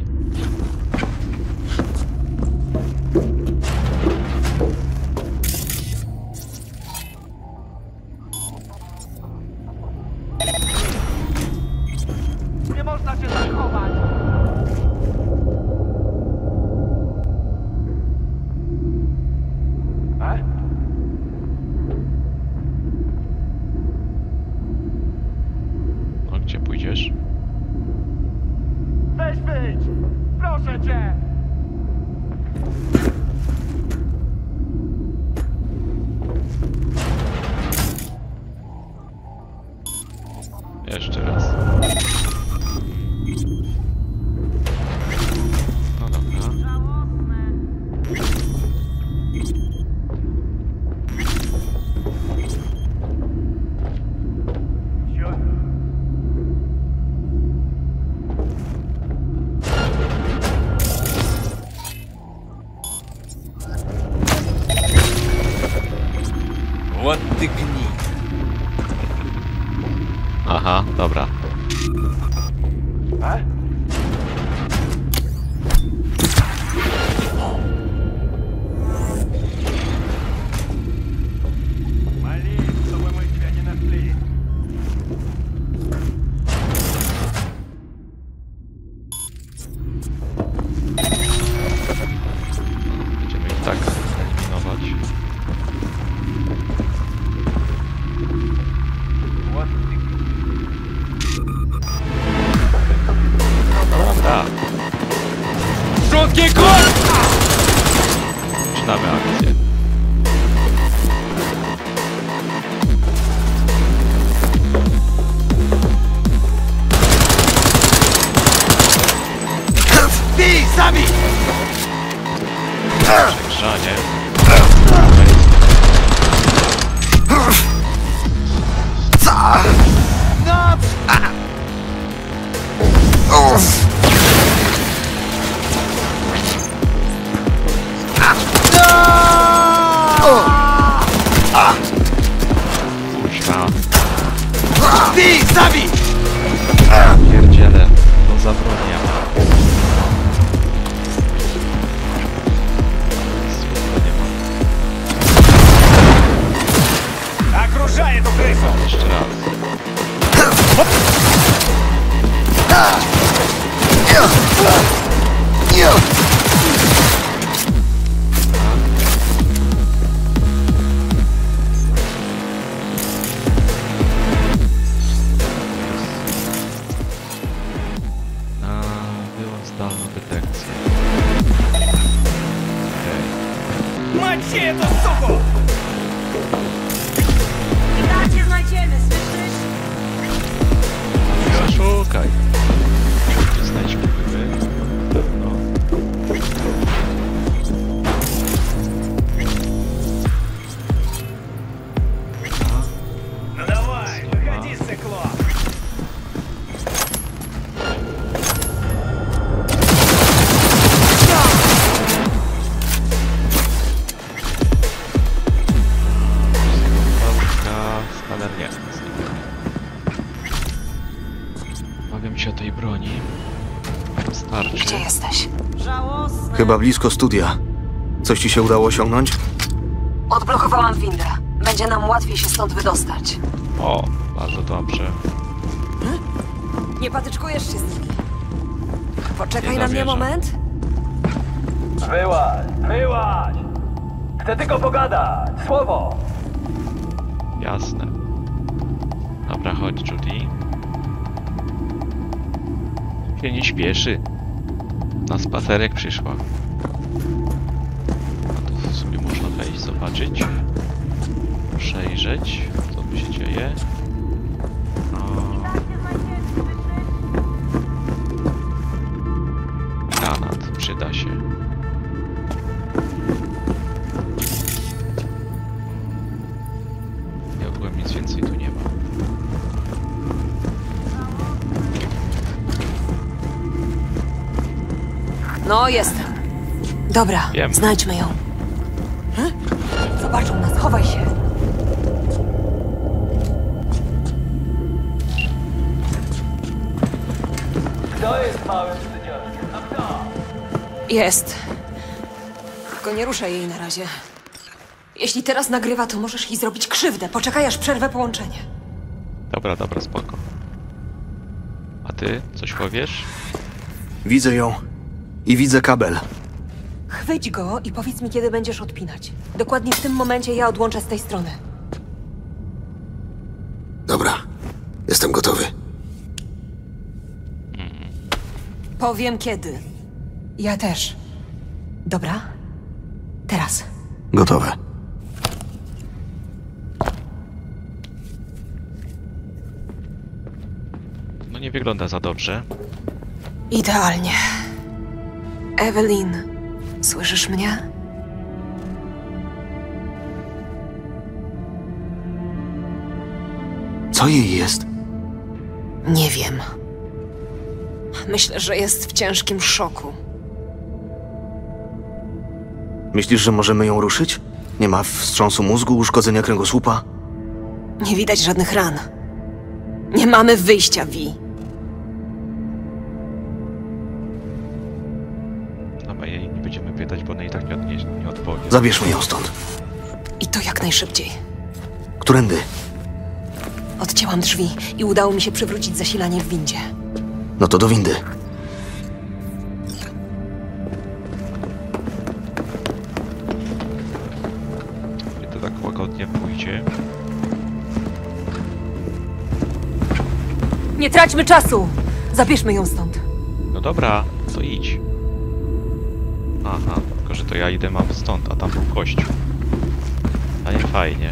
Nie można się zachować! E? No gdzie pójdziesz? Weź wyjdź! Proszę cię! Jeszcze raz. Dobra. Będziemy ich tak eliminować. Dobra. Krótki kurs! Zaczynamy akcję. Bij, zabij! Przegrzanie. No! Kurwa. Bij, zabij! Pierdziele. To zabroniam. Окружай эту крысу! Jeszcze raz. A, była zdalna detekcja. Okej. Мочи эту суку! Witajcie, znajdziemy, słyszysz? Szukaj. Znajdź wpływy. No. Ну давай, выходи, циклоп! Skaner nie. Obawiam się tej broni. Starczy. Gdzie jesteś? Chyba blisko studia. Coś ci się udało osiągnąć? Odblokowałam windę. Będzie nam łatwiej się stąd wydostać. O, bardzo dobrze. Nie patyczkujesz się z nimi. Poczekaj Nie na mnie dowierzę. moment. Wyłaź, wyłaź! Chcę tylko pogadać! Słowo! Jasne. Dobra, chodź, Judy. Się nie śpieszy. Na spacerek przyszła. A tu w sumie można wejść, zobaczyć. Przejrzeć, co tu się dzieje. No. Granat, przyda się. Ja ogółem nic więcej tu nie ma. No, jestem. Dobra, Wiem. znajdźmy ją. Hm? Zobaczą nas, chowaj się. Kto jest małym seniorem? A kto? Jest. Tylko nie ruszaj jej na razie. Jeśli teraz nagrywa, to możesz jej zrobić krzywdę. Poczekaj, aż przerwę połączenie. Dobra, dobra, spoko. A ty coś powiesz? Widzę ją. I widzę kabel. Chwyć go i powiedz mi, kiedy będziesz odpinać. Dokładnie w tym momencie ja odłączę z tej strony. Dobra, jestem gotowy. Powiem kiedy. Ja też. Dobra? Teraz. Gotowe. No nie wygląda za dobrze. Idealnie. Evelyn, słyszysz mnie? Co jej jest? Nie wiem. Myślę, że jest w ciężkim szoku. Myślisz, że możemy ją ruszyć? Nie ma wstrząsu mózgu, uszkodzenia kręgosłupa? Nie widać żadnych ran. Nie mamy wyjścia, Vi. Dobra, jej nie będziemy pytać, bo ona i tak nie, nie, nie odpowie. Zabierzmy ją stąd. I to jak najszybciej. Którędy? Odcięłam drzwi i udało mi się przywrócić zasilanie w windzie. No to do windy. I to tak łagodnie pójdzie. Nie traćmy czasu! Zabierzmy ją stąd. No dobra, to idź. Aha, tylko że to ja idę mam stąd, a tam był kościół. A nie fajnie.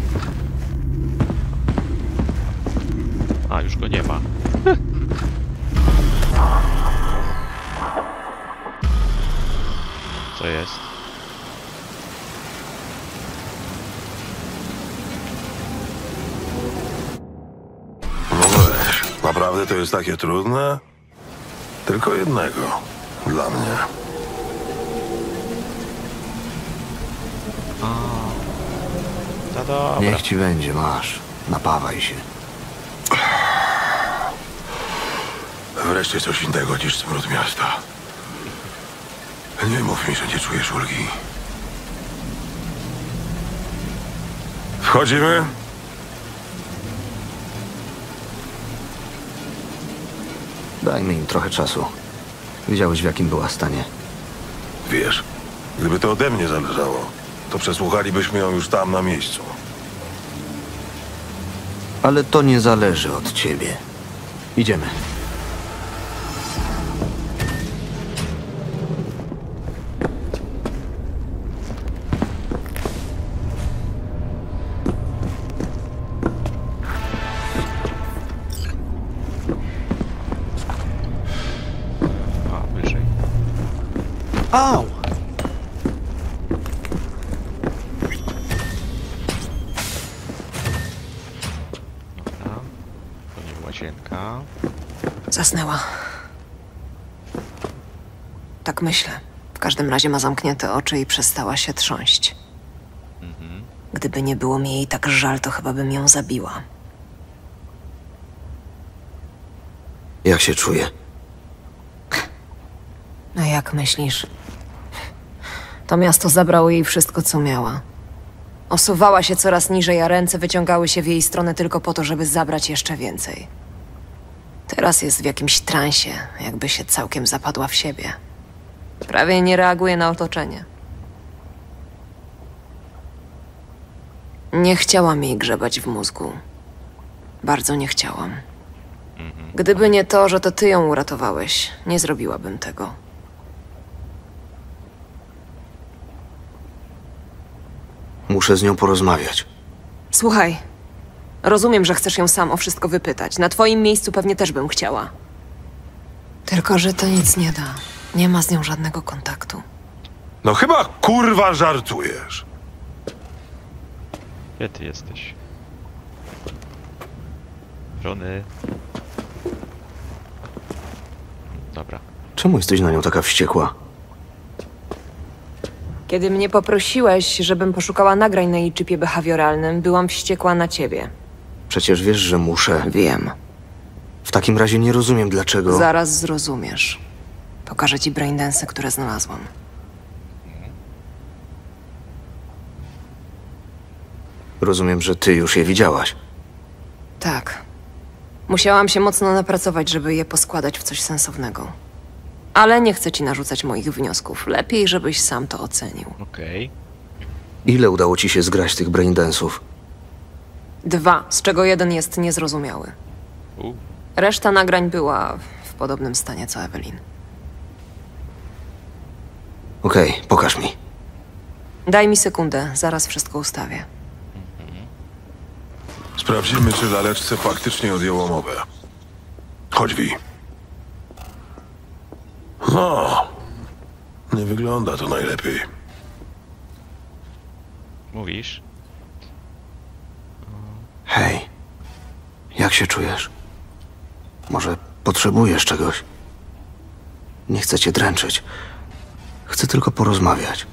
A, już go nie ma. Co jest? No weź, naprawdę to jest takie trudne? Tylko jednego. Dla mnie. No dobra. Niech ci będzie, masz. Napawaj się. Wreszcie coś innego niż smród miasta. Nie mów mi, że nie czujesz ulgi. Wchodzimy? Dajmy im trochę czasu. Wiedziałeś, w jakim była stanie. Wiesz, gdyby to ode mnie zależało, to przesłuchalibyśmy ją już tam na miejscu. Ale to nie zależy od ciebie. Idziemy. A, wyżej. Au! Dobra. To nie łazienka. Zasnęła. Tak myślę. W każdym razie ma zamknięte oczy i przestała się trząść. Mhm. Gdyby nie było mi jej tak żal, to chyba bym ją zabiła. Jak się czuję? A jak myślisz? To miasto zabrało jej wszystko, co miała. Osuwała się coraz niżej, a ręce wyciągały się w jej stronę tylko po to, żeby zabrać jeszcze więcej. Teraz jest w jakimś transie, jakby się całkiem zapadła w siebie. Prawie nie reaguje na otoczenie. Nie chciałam jej grzebać w mózgu. Bardzo nie chciałam. Gdyby nie to, że to ty ją uratowałeś, nie zrobiłabym tego. Muszę z nią porozmawiać. Słuchaj, rozumiem, że chcesz ją sam o wszystko wypytać. Na twoim miejscu pewnie też bym chciała. Tylko, że to nic nie da. Nie ma z nią żadnego kontaktu. No chyba kurwa żartujesz. Gdzie ty jesteś? Żony. Dobra. Czemu jesteś na nią taka wściekła? Kiedy mnie poprosiłeś, żebym poszukała nagrań na jej chipie behawioralnym, byłam wściekła na ciebie. Przecież wiesz, że muszę. Wiem. W takim razie nie rozumiem, dlaczego... Zaraz zrozumiesz. Pokażę ci braindensy, które znalazłam. Rozumiem, że ty już je widziałaś. Tak. Musiałam się mocno napracować, żeby je poskładać w coś sensownego. Ale nie chcę ci narzucać moich wniosków. Lepiej, żebyś sam to ocenił. Okej. Ile udało ci się zgrać tych braindensów? Dwa, z czego jeden jest niezrozumiały. U. Reszta nagrań była w podobnym stanie co Evelyn. Okej, pokaż mi. Daj mi sekundę, zaraz wszystko ustawię. Sprawdzimy, czy laleczce faktycznie odjęło mowę. Chodź, Vi. No, nie wygląda to najlepiej. Mówisz? Hej, jak się czujesz? Może potrzebujesz czegoś? Nie chcę cię dręczyć. Chcę tylko porozmawiać.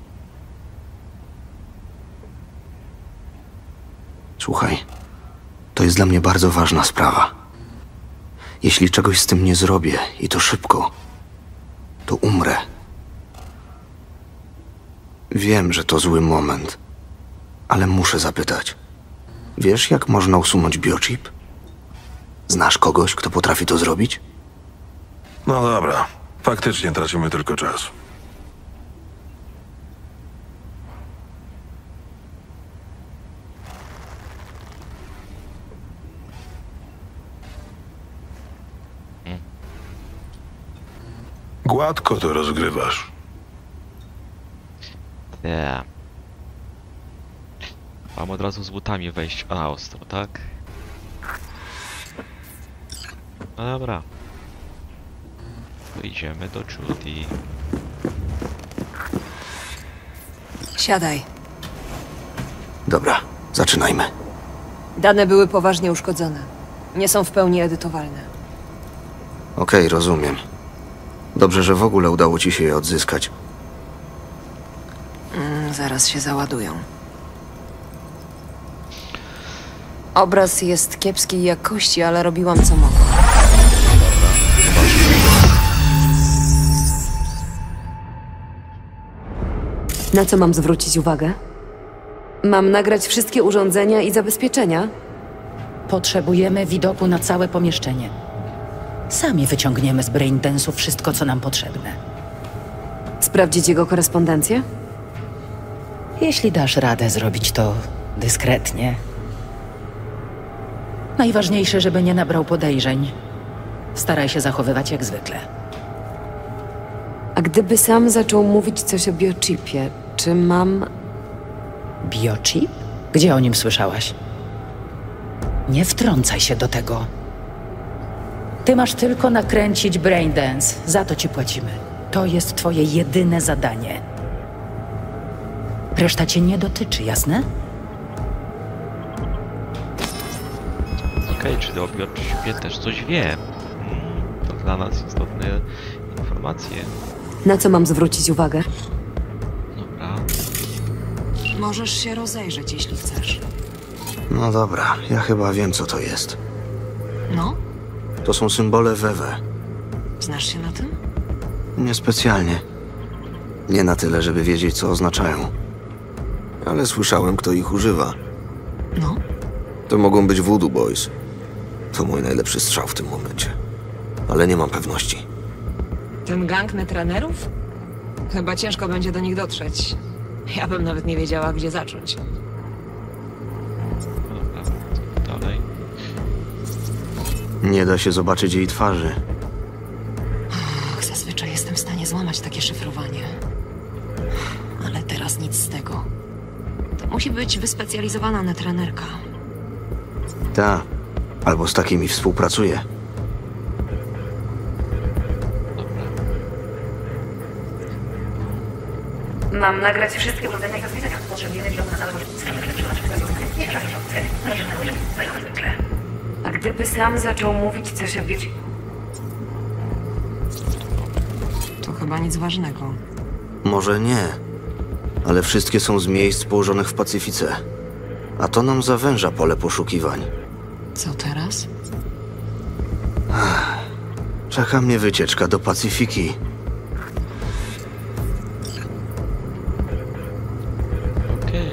Słuchaj, To jest dla mnie bardzo ważna sprawa. Jeśli czegoś z tym nie zrobię i to szybko, to umrę. Wiem, że to zły moment, ale muszę zapytać. Wiesz, jak można usunąć biochip? Znasz kogoś, kto potrafi to zrobić? No dobra, faktycznie tracimy tylko czas. Gładko to rozgrywasz. Nie. Mam od razu z butami wejść na ostro, tak? No dobra. To idziemy do Judy. Siadaj. Dobra, zaczynajmy. Dane były poważnie uszkodzone. Nie są w pełni edytowalne. Okej, rozumiem. Dobrze, że w ogóle udało ci się je odzyskać. Mm, zaraz się załadują. Obraz jest kiepskiej jakości, ale robiłam co mogłam. Na co mam zwrócić uwagę? Mam nagrać wszystkie urządzenia i zabezpieczenia? Potrzebujemy widoku na całe pomieszczenie. Sami wyciągniemy z Braindance'u wszystko, co nam potrzebne. Sprawdzić jego korespondencję? Jeśli dasz radę zrobić to dyskretnie. Najważniejsze, żeby nie nabrał podejrzeń. Staraj się zachowywać jak zwykle. A gdyby sam zaczął mówić coś o biochipie, czy mam... Biochip? Gdzie o nim słyszałaś? Nie wtrącaj się do tego. Ty masz tylko nakręcić Braindance. Za to ci płacimy. To jest twoje jedyne zadanie. Reszta cię nie dotyczy, jasne? Okej, okay, czyli o biochipie też coś wie. To dla nas istotne informacje. Na co mam zwrócić uwagę? Dobra. Możesz się rozejrzeć, jeśli chcesz. No dobra, ja chyba wiem, co to jest. No? To są symbole Wewe. Znasz się na tym? Niespecjalnie. Nie na tyle, żeby wiedzieć, co oznaczają. Ale słyszałem, kto ich używa. No? To mogą być Voodoo Boys. To mój najlepszy strzał w tym momencie. Ale nie mam pewności. Ten gang netranerów? Chyba ciężko będzie do nich dotrzeć. Ja bym nawet nie wiedziała, gdzie zacząć. Dobra, co dalej? Nie da się zobaczyć jej twarzy. Och, zazwyczaj jestem w stanie złamać takie szyfrowanie. Ale teraz nic z tego. To musi być wyspecjalizowana netranerka. Ta. Albo z takimi współpracuję. Mam nagrać wszystkie urządzenia i zabezpieczenia. Potrzebujemy widoku na całe pomieszczenie. A gdyby sam zaczął mówić coś o biochipie... To chyba nic ważnego. Może nie. Ale wszystkie są z miejsc położonych w Pacyfice. A to nam zawęża pole poszukiwań. Co teraz? Czeka mnie wycieczka do Pacyfiki. Okej.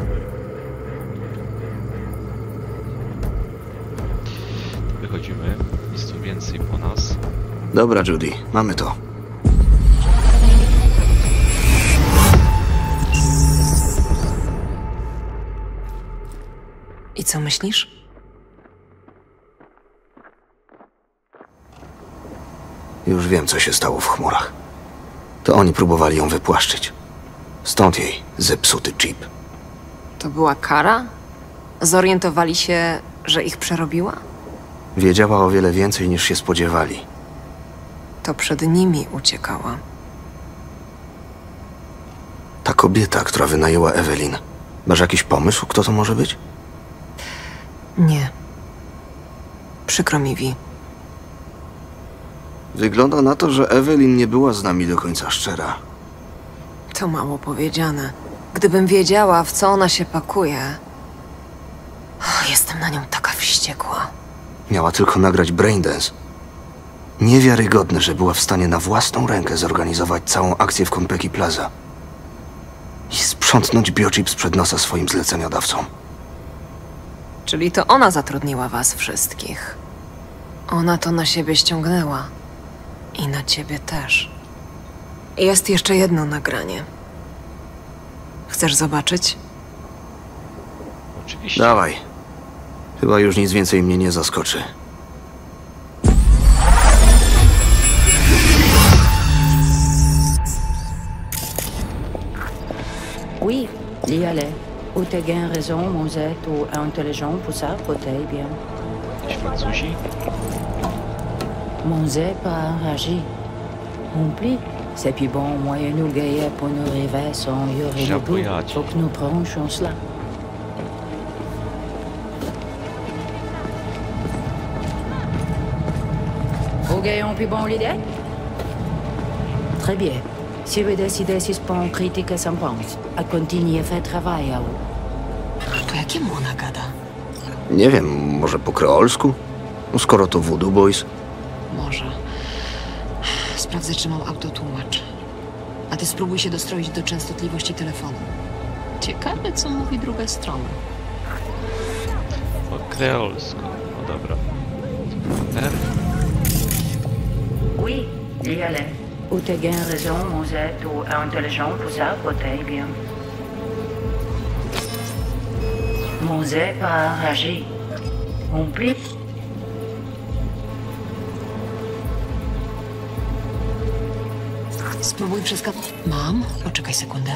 Wychodzimy. Jest tu więcej po nas. Dobra, Judy, mamy to. I co myślisz? Już wiem, co się stało w chmurach. To oni próbowali ją wypłaszczyć. Stąd jej zepsuty chip. To była kara? Zorientowali się, że ich przerobiła? Wiedziała o wiele więcej, niż się spodziewali. To przed nimi uciekała. Ta kobieta, która wynajęła Evelyn. Masz jakiś pomysł, kto to może być? Nie. Przykro mi, Vi. Wygląda na to, że Evelyn nie była z nami do końca szczera. To mało powiedziane. Gdybym wiedziała, w co ona się pakuje... Jestem na nią taka wściekła. wściekła. Miała tylko nagrać Braindance. Niewiarygodne, że była w stanie na własną rękę zorganizować całą akcję w Konpeki Plaza. I sprzątnąć biochip sprzed nosa swoim zleceniodawcom. Czyli to ona zatrudniła was wszystkich. Ona to na siebie ściągnęła. I na ciebie też. Jest jeszcze jedno nagranie. Chcesz zobaczyć? Oczywiście. Dawaj. Chyba już nic więcej mnie nie zaskoczy. Oui, y aller. Ou t'as bien raison, vous êtes ou intelligent pour ça, peut-être bien. Francuzi? Mon zé pas agi. Oublie, c'est plus bon moyen nous gagner pour nous rêver sans y aurait le doute. Faut que nous prenions cela. Vous gagnons plus bon l'idée? Très bien. Si vous décidez si spon critique s'en pense, a continuer faire travail à vous. To jakiemu ona gada? Nie wiem, może po kreolsku? No skoro to Voodoo Boys. Może. Sprawdzę, czy mam autotłumacz. A ty spróbuj się dostroić do częstotliwości telefonu. Ciekawe, co mówi druga strona. Po kreolsku. No dobra. R. Oui, y aller. Ou t'as bien raison, vous êtes ou intelligent pour ça, peut-être bien. Mon zé pas agi. Oublie. Spróbuj przeskakać. Mam? Poczekaj sekundę.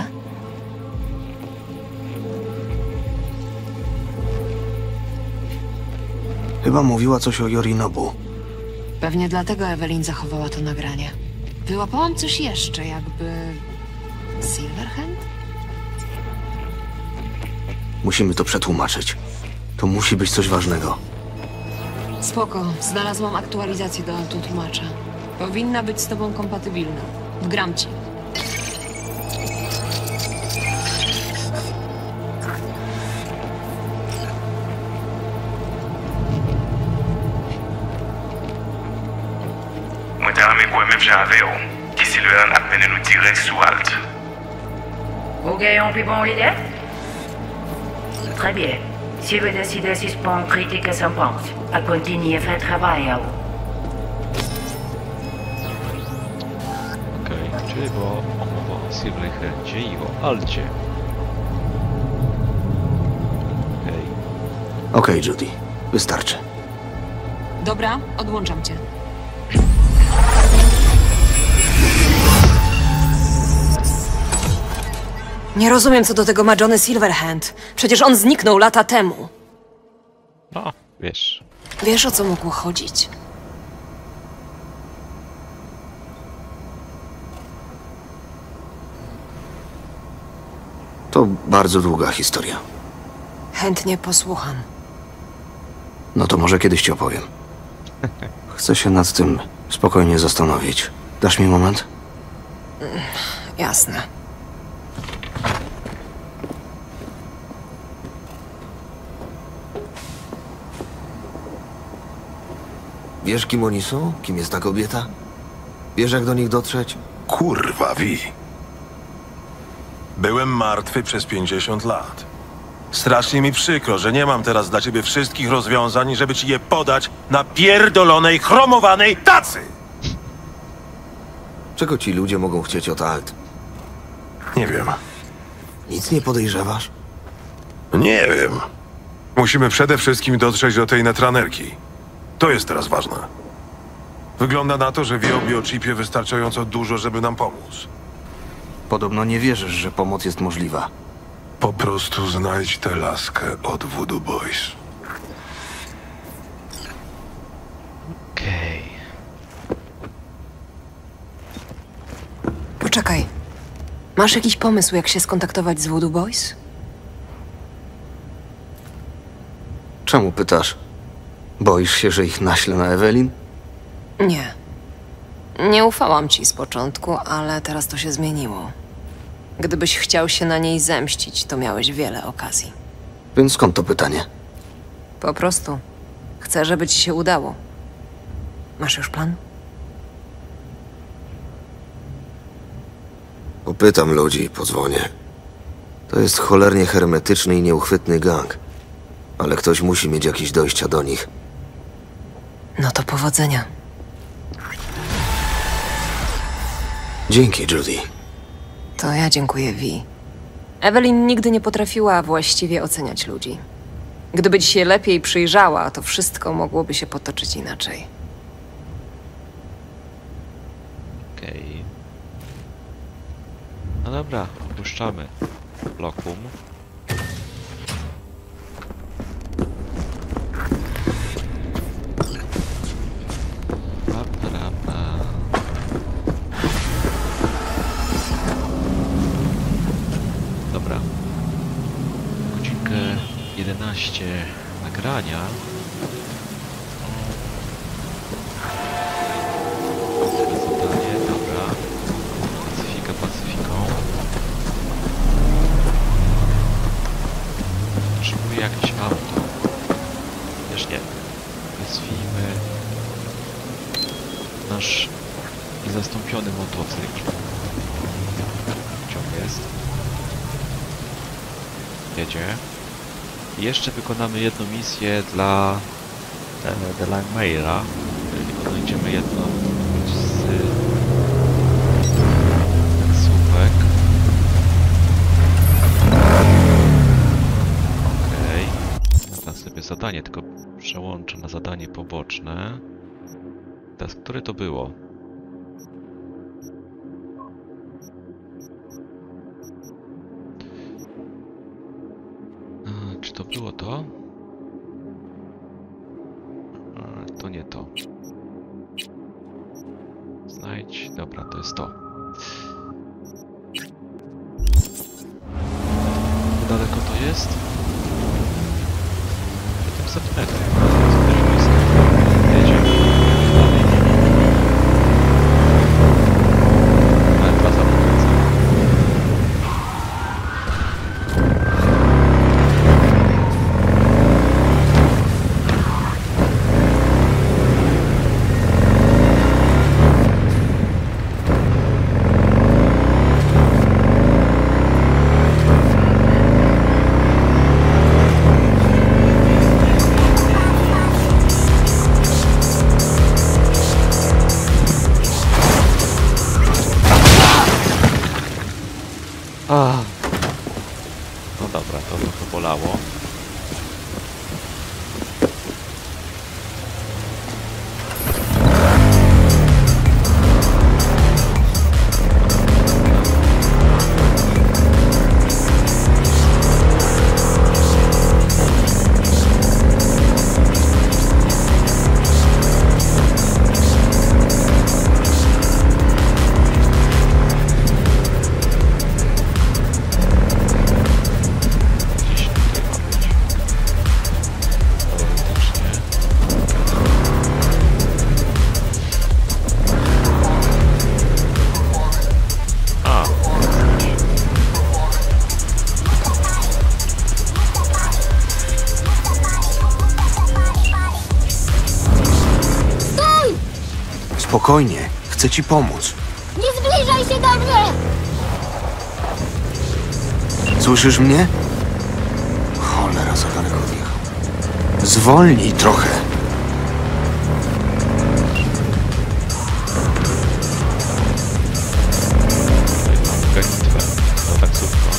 Chyba mówiła coś o Yorinobu. Pewnie dlatego Evelyn zachowała to nagranie. Wyłapałam coś jeszcze, jakby... Silverhand? Musimy to przetłumaczyć. To musi być coś ważnego. Spoko, znalazłam aktualizację do autotłumacza. Powinna być z tobą kompatybilna. Wgram ci. Moi, t'as ramé quoi, même j'avais, oh. Qui c'est le à peine nous tirer sous halte. Vous gagnons plus bon l'idée? Très bien. Si vous décidez si spon critique s'en pense, a continuer faire travail à vous. Okej, okay, czyli było mowa o Silverhandzie i o Alcie. Okej. Okej, okay, Judy. Wystarczy. Dobra, odłączam cię. Nie rozumiem, co do tego ma Johnny Silverhand. Przecież on zniknął lata temu. No, wiesz. Wiesz, o co mogło chodzić? To bardzo długa historia. Chętnie posłucham. No to może kiedyś ci opowiem. Chcę się nad tym spokojnie zastanowić. Dasz mi moment? Jasne. Wiesz, kim oni są? Kim jest ta kobieta? Wiesz, jak do nich dotrzeć? Kurwa, Wi. Byłem martwy przez pięćdziesiąt lat. Strasznie mi przykro, że nie mam teraz dla ciebie wszystkich rozwiązań, żeby ci je podać na pierdolonej, chromowanej tacy! Czego ci ludzie mogą chcieć od Alt? Nie wiem. Nic nie podejrzewasz? Nie wiem. Musimy przede wszystkim dotrzeć do tej netranerki. To jest teraz ważne. Wygląda na to, że wie o biochipie wystarczająco dużo, żeby nam pomóc. Podobno nie wierzysz, że pomoc jest możliwa. Po prostu znajdź tę laskę od Voodoo Boys. Okej. Poczekaj. Masz jakiś pomysł, jak się skontaktować z Voodoo Boys? Czemu pytasz? Boisz się, że ich naślę na Evelyn? Nie. Nie ufałam ci z początku, ale teraz to się zmieniło. Gdybyś chciał się na niej zemścić, to miałeś wiele okazji. Więc skąd to pytanie? Po prostu. Chcę, żeby ci się udało. Masz już plan? Popytam ludzi, pozwonię. To jest cholernie hermetyczny i nieuchwytny gang. Ale ktoś musi mieć jakieś dojścia do nich. No to powodzenia. Dzięki, Judy. To ja dziękuję Vi. Evelyn nigdy nie potrafiła właściwie oceniać ludzi. Gdyby ci się lepiej przyjrzała, to wszystko mogłoby się potoczyć inaczej. Okej. No dobra, opuszczamy lokum. Pa, pa, pa. Dobra. Godzinkę jedenaście nagrania. Zadanie, dobra. Pacyfika Pacyfiką. Potrzebuję jakieś auto. Też nie. Wezwijmy nasz niezastąpiony motocykl. Gdzie on jest? Jedzie. I jeszcze wykonamy jedną misję dla e, dla Langmaila. Wykonujemy jedną z taksówek. Okej. Okay. Dam sobie zadanie, tylko przełączę na zadanie poboczne. Teraz, które to było? Czy to było to? A, to nie to. Znajdź. Dobra, to jest to. Jak daleko to jest? siedemset metrów. Jedziemy. Dalej. Ale dwa zamówienia. Ah. No dobra, to trochę bolało. Spokojnie, chcę ci pomóc. Nie zbliżaj się do mnie! Słyszysz mnie? Cholera, za daleko odjechał. Zwolnij trochę. To taksówka.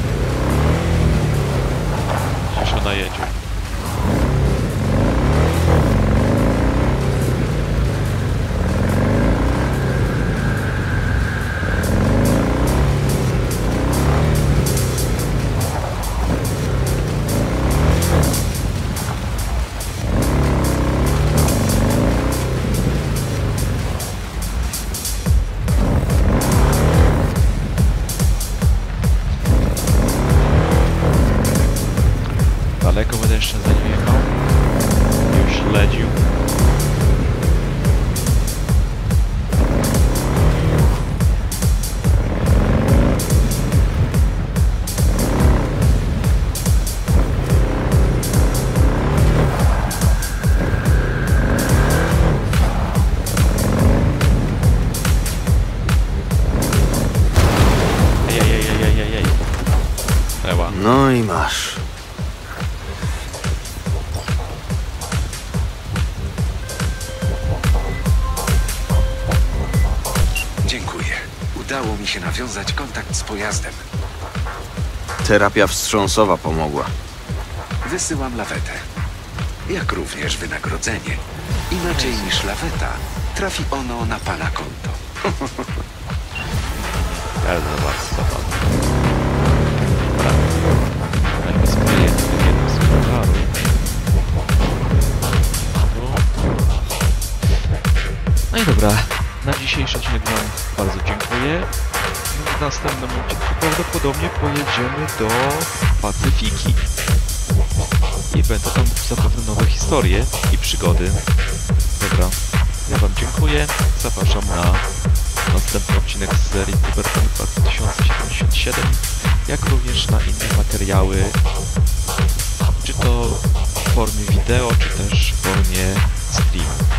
Gdzieś ona jedzie. No i masz. Dziękuję. Udało mi się nawiązać kontakt z pojazdem. Terapia wstrząsowa pomogła. Wysyłam lawetę. Jak również wynagrodzenie. Inaczej niż laweta, trafi ono na pana konto. Ale zobacz, co pan. Dobra. Najpierw skryję jedno z pożaru. No i dobra. Na dzisiejszy odcinek wam bardzo dziękuję. W następnym odcinku prawdopodobnie pojedziemy do Pacyfiki. I będą tam zapewne nowe historie i przygody. Dobra, ja wam dziękuję. Zapraszam na następny odcinek z serii Cyberpunk dwa tysiące siedemdziesiąt siedem, jak również na inne materiały, czy to w formie wideo, czy też w formie streamu.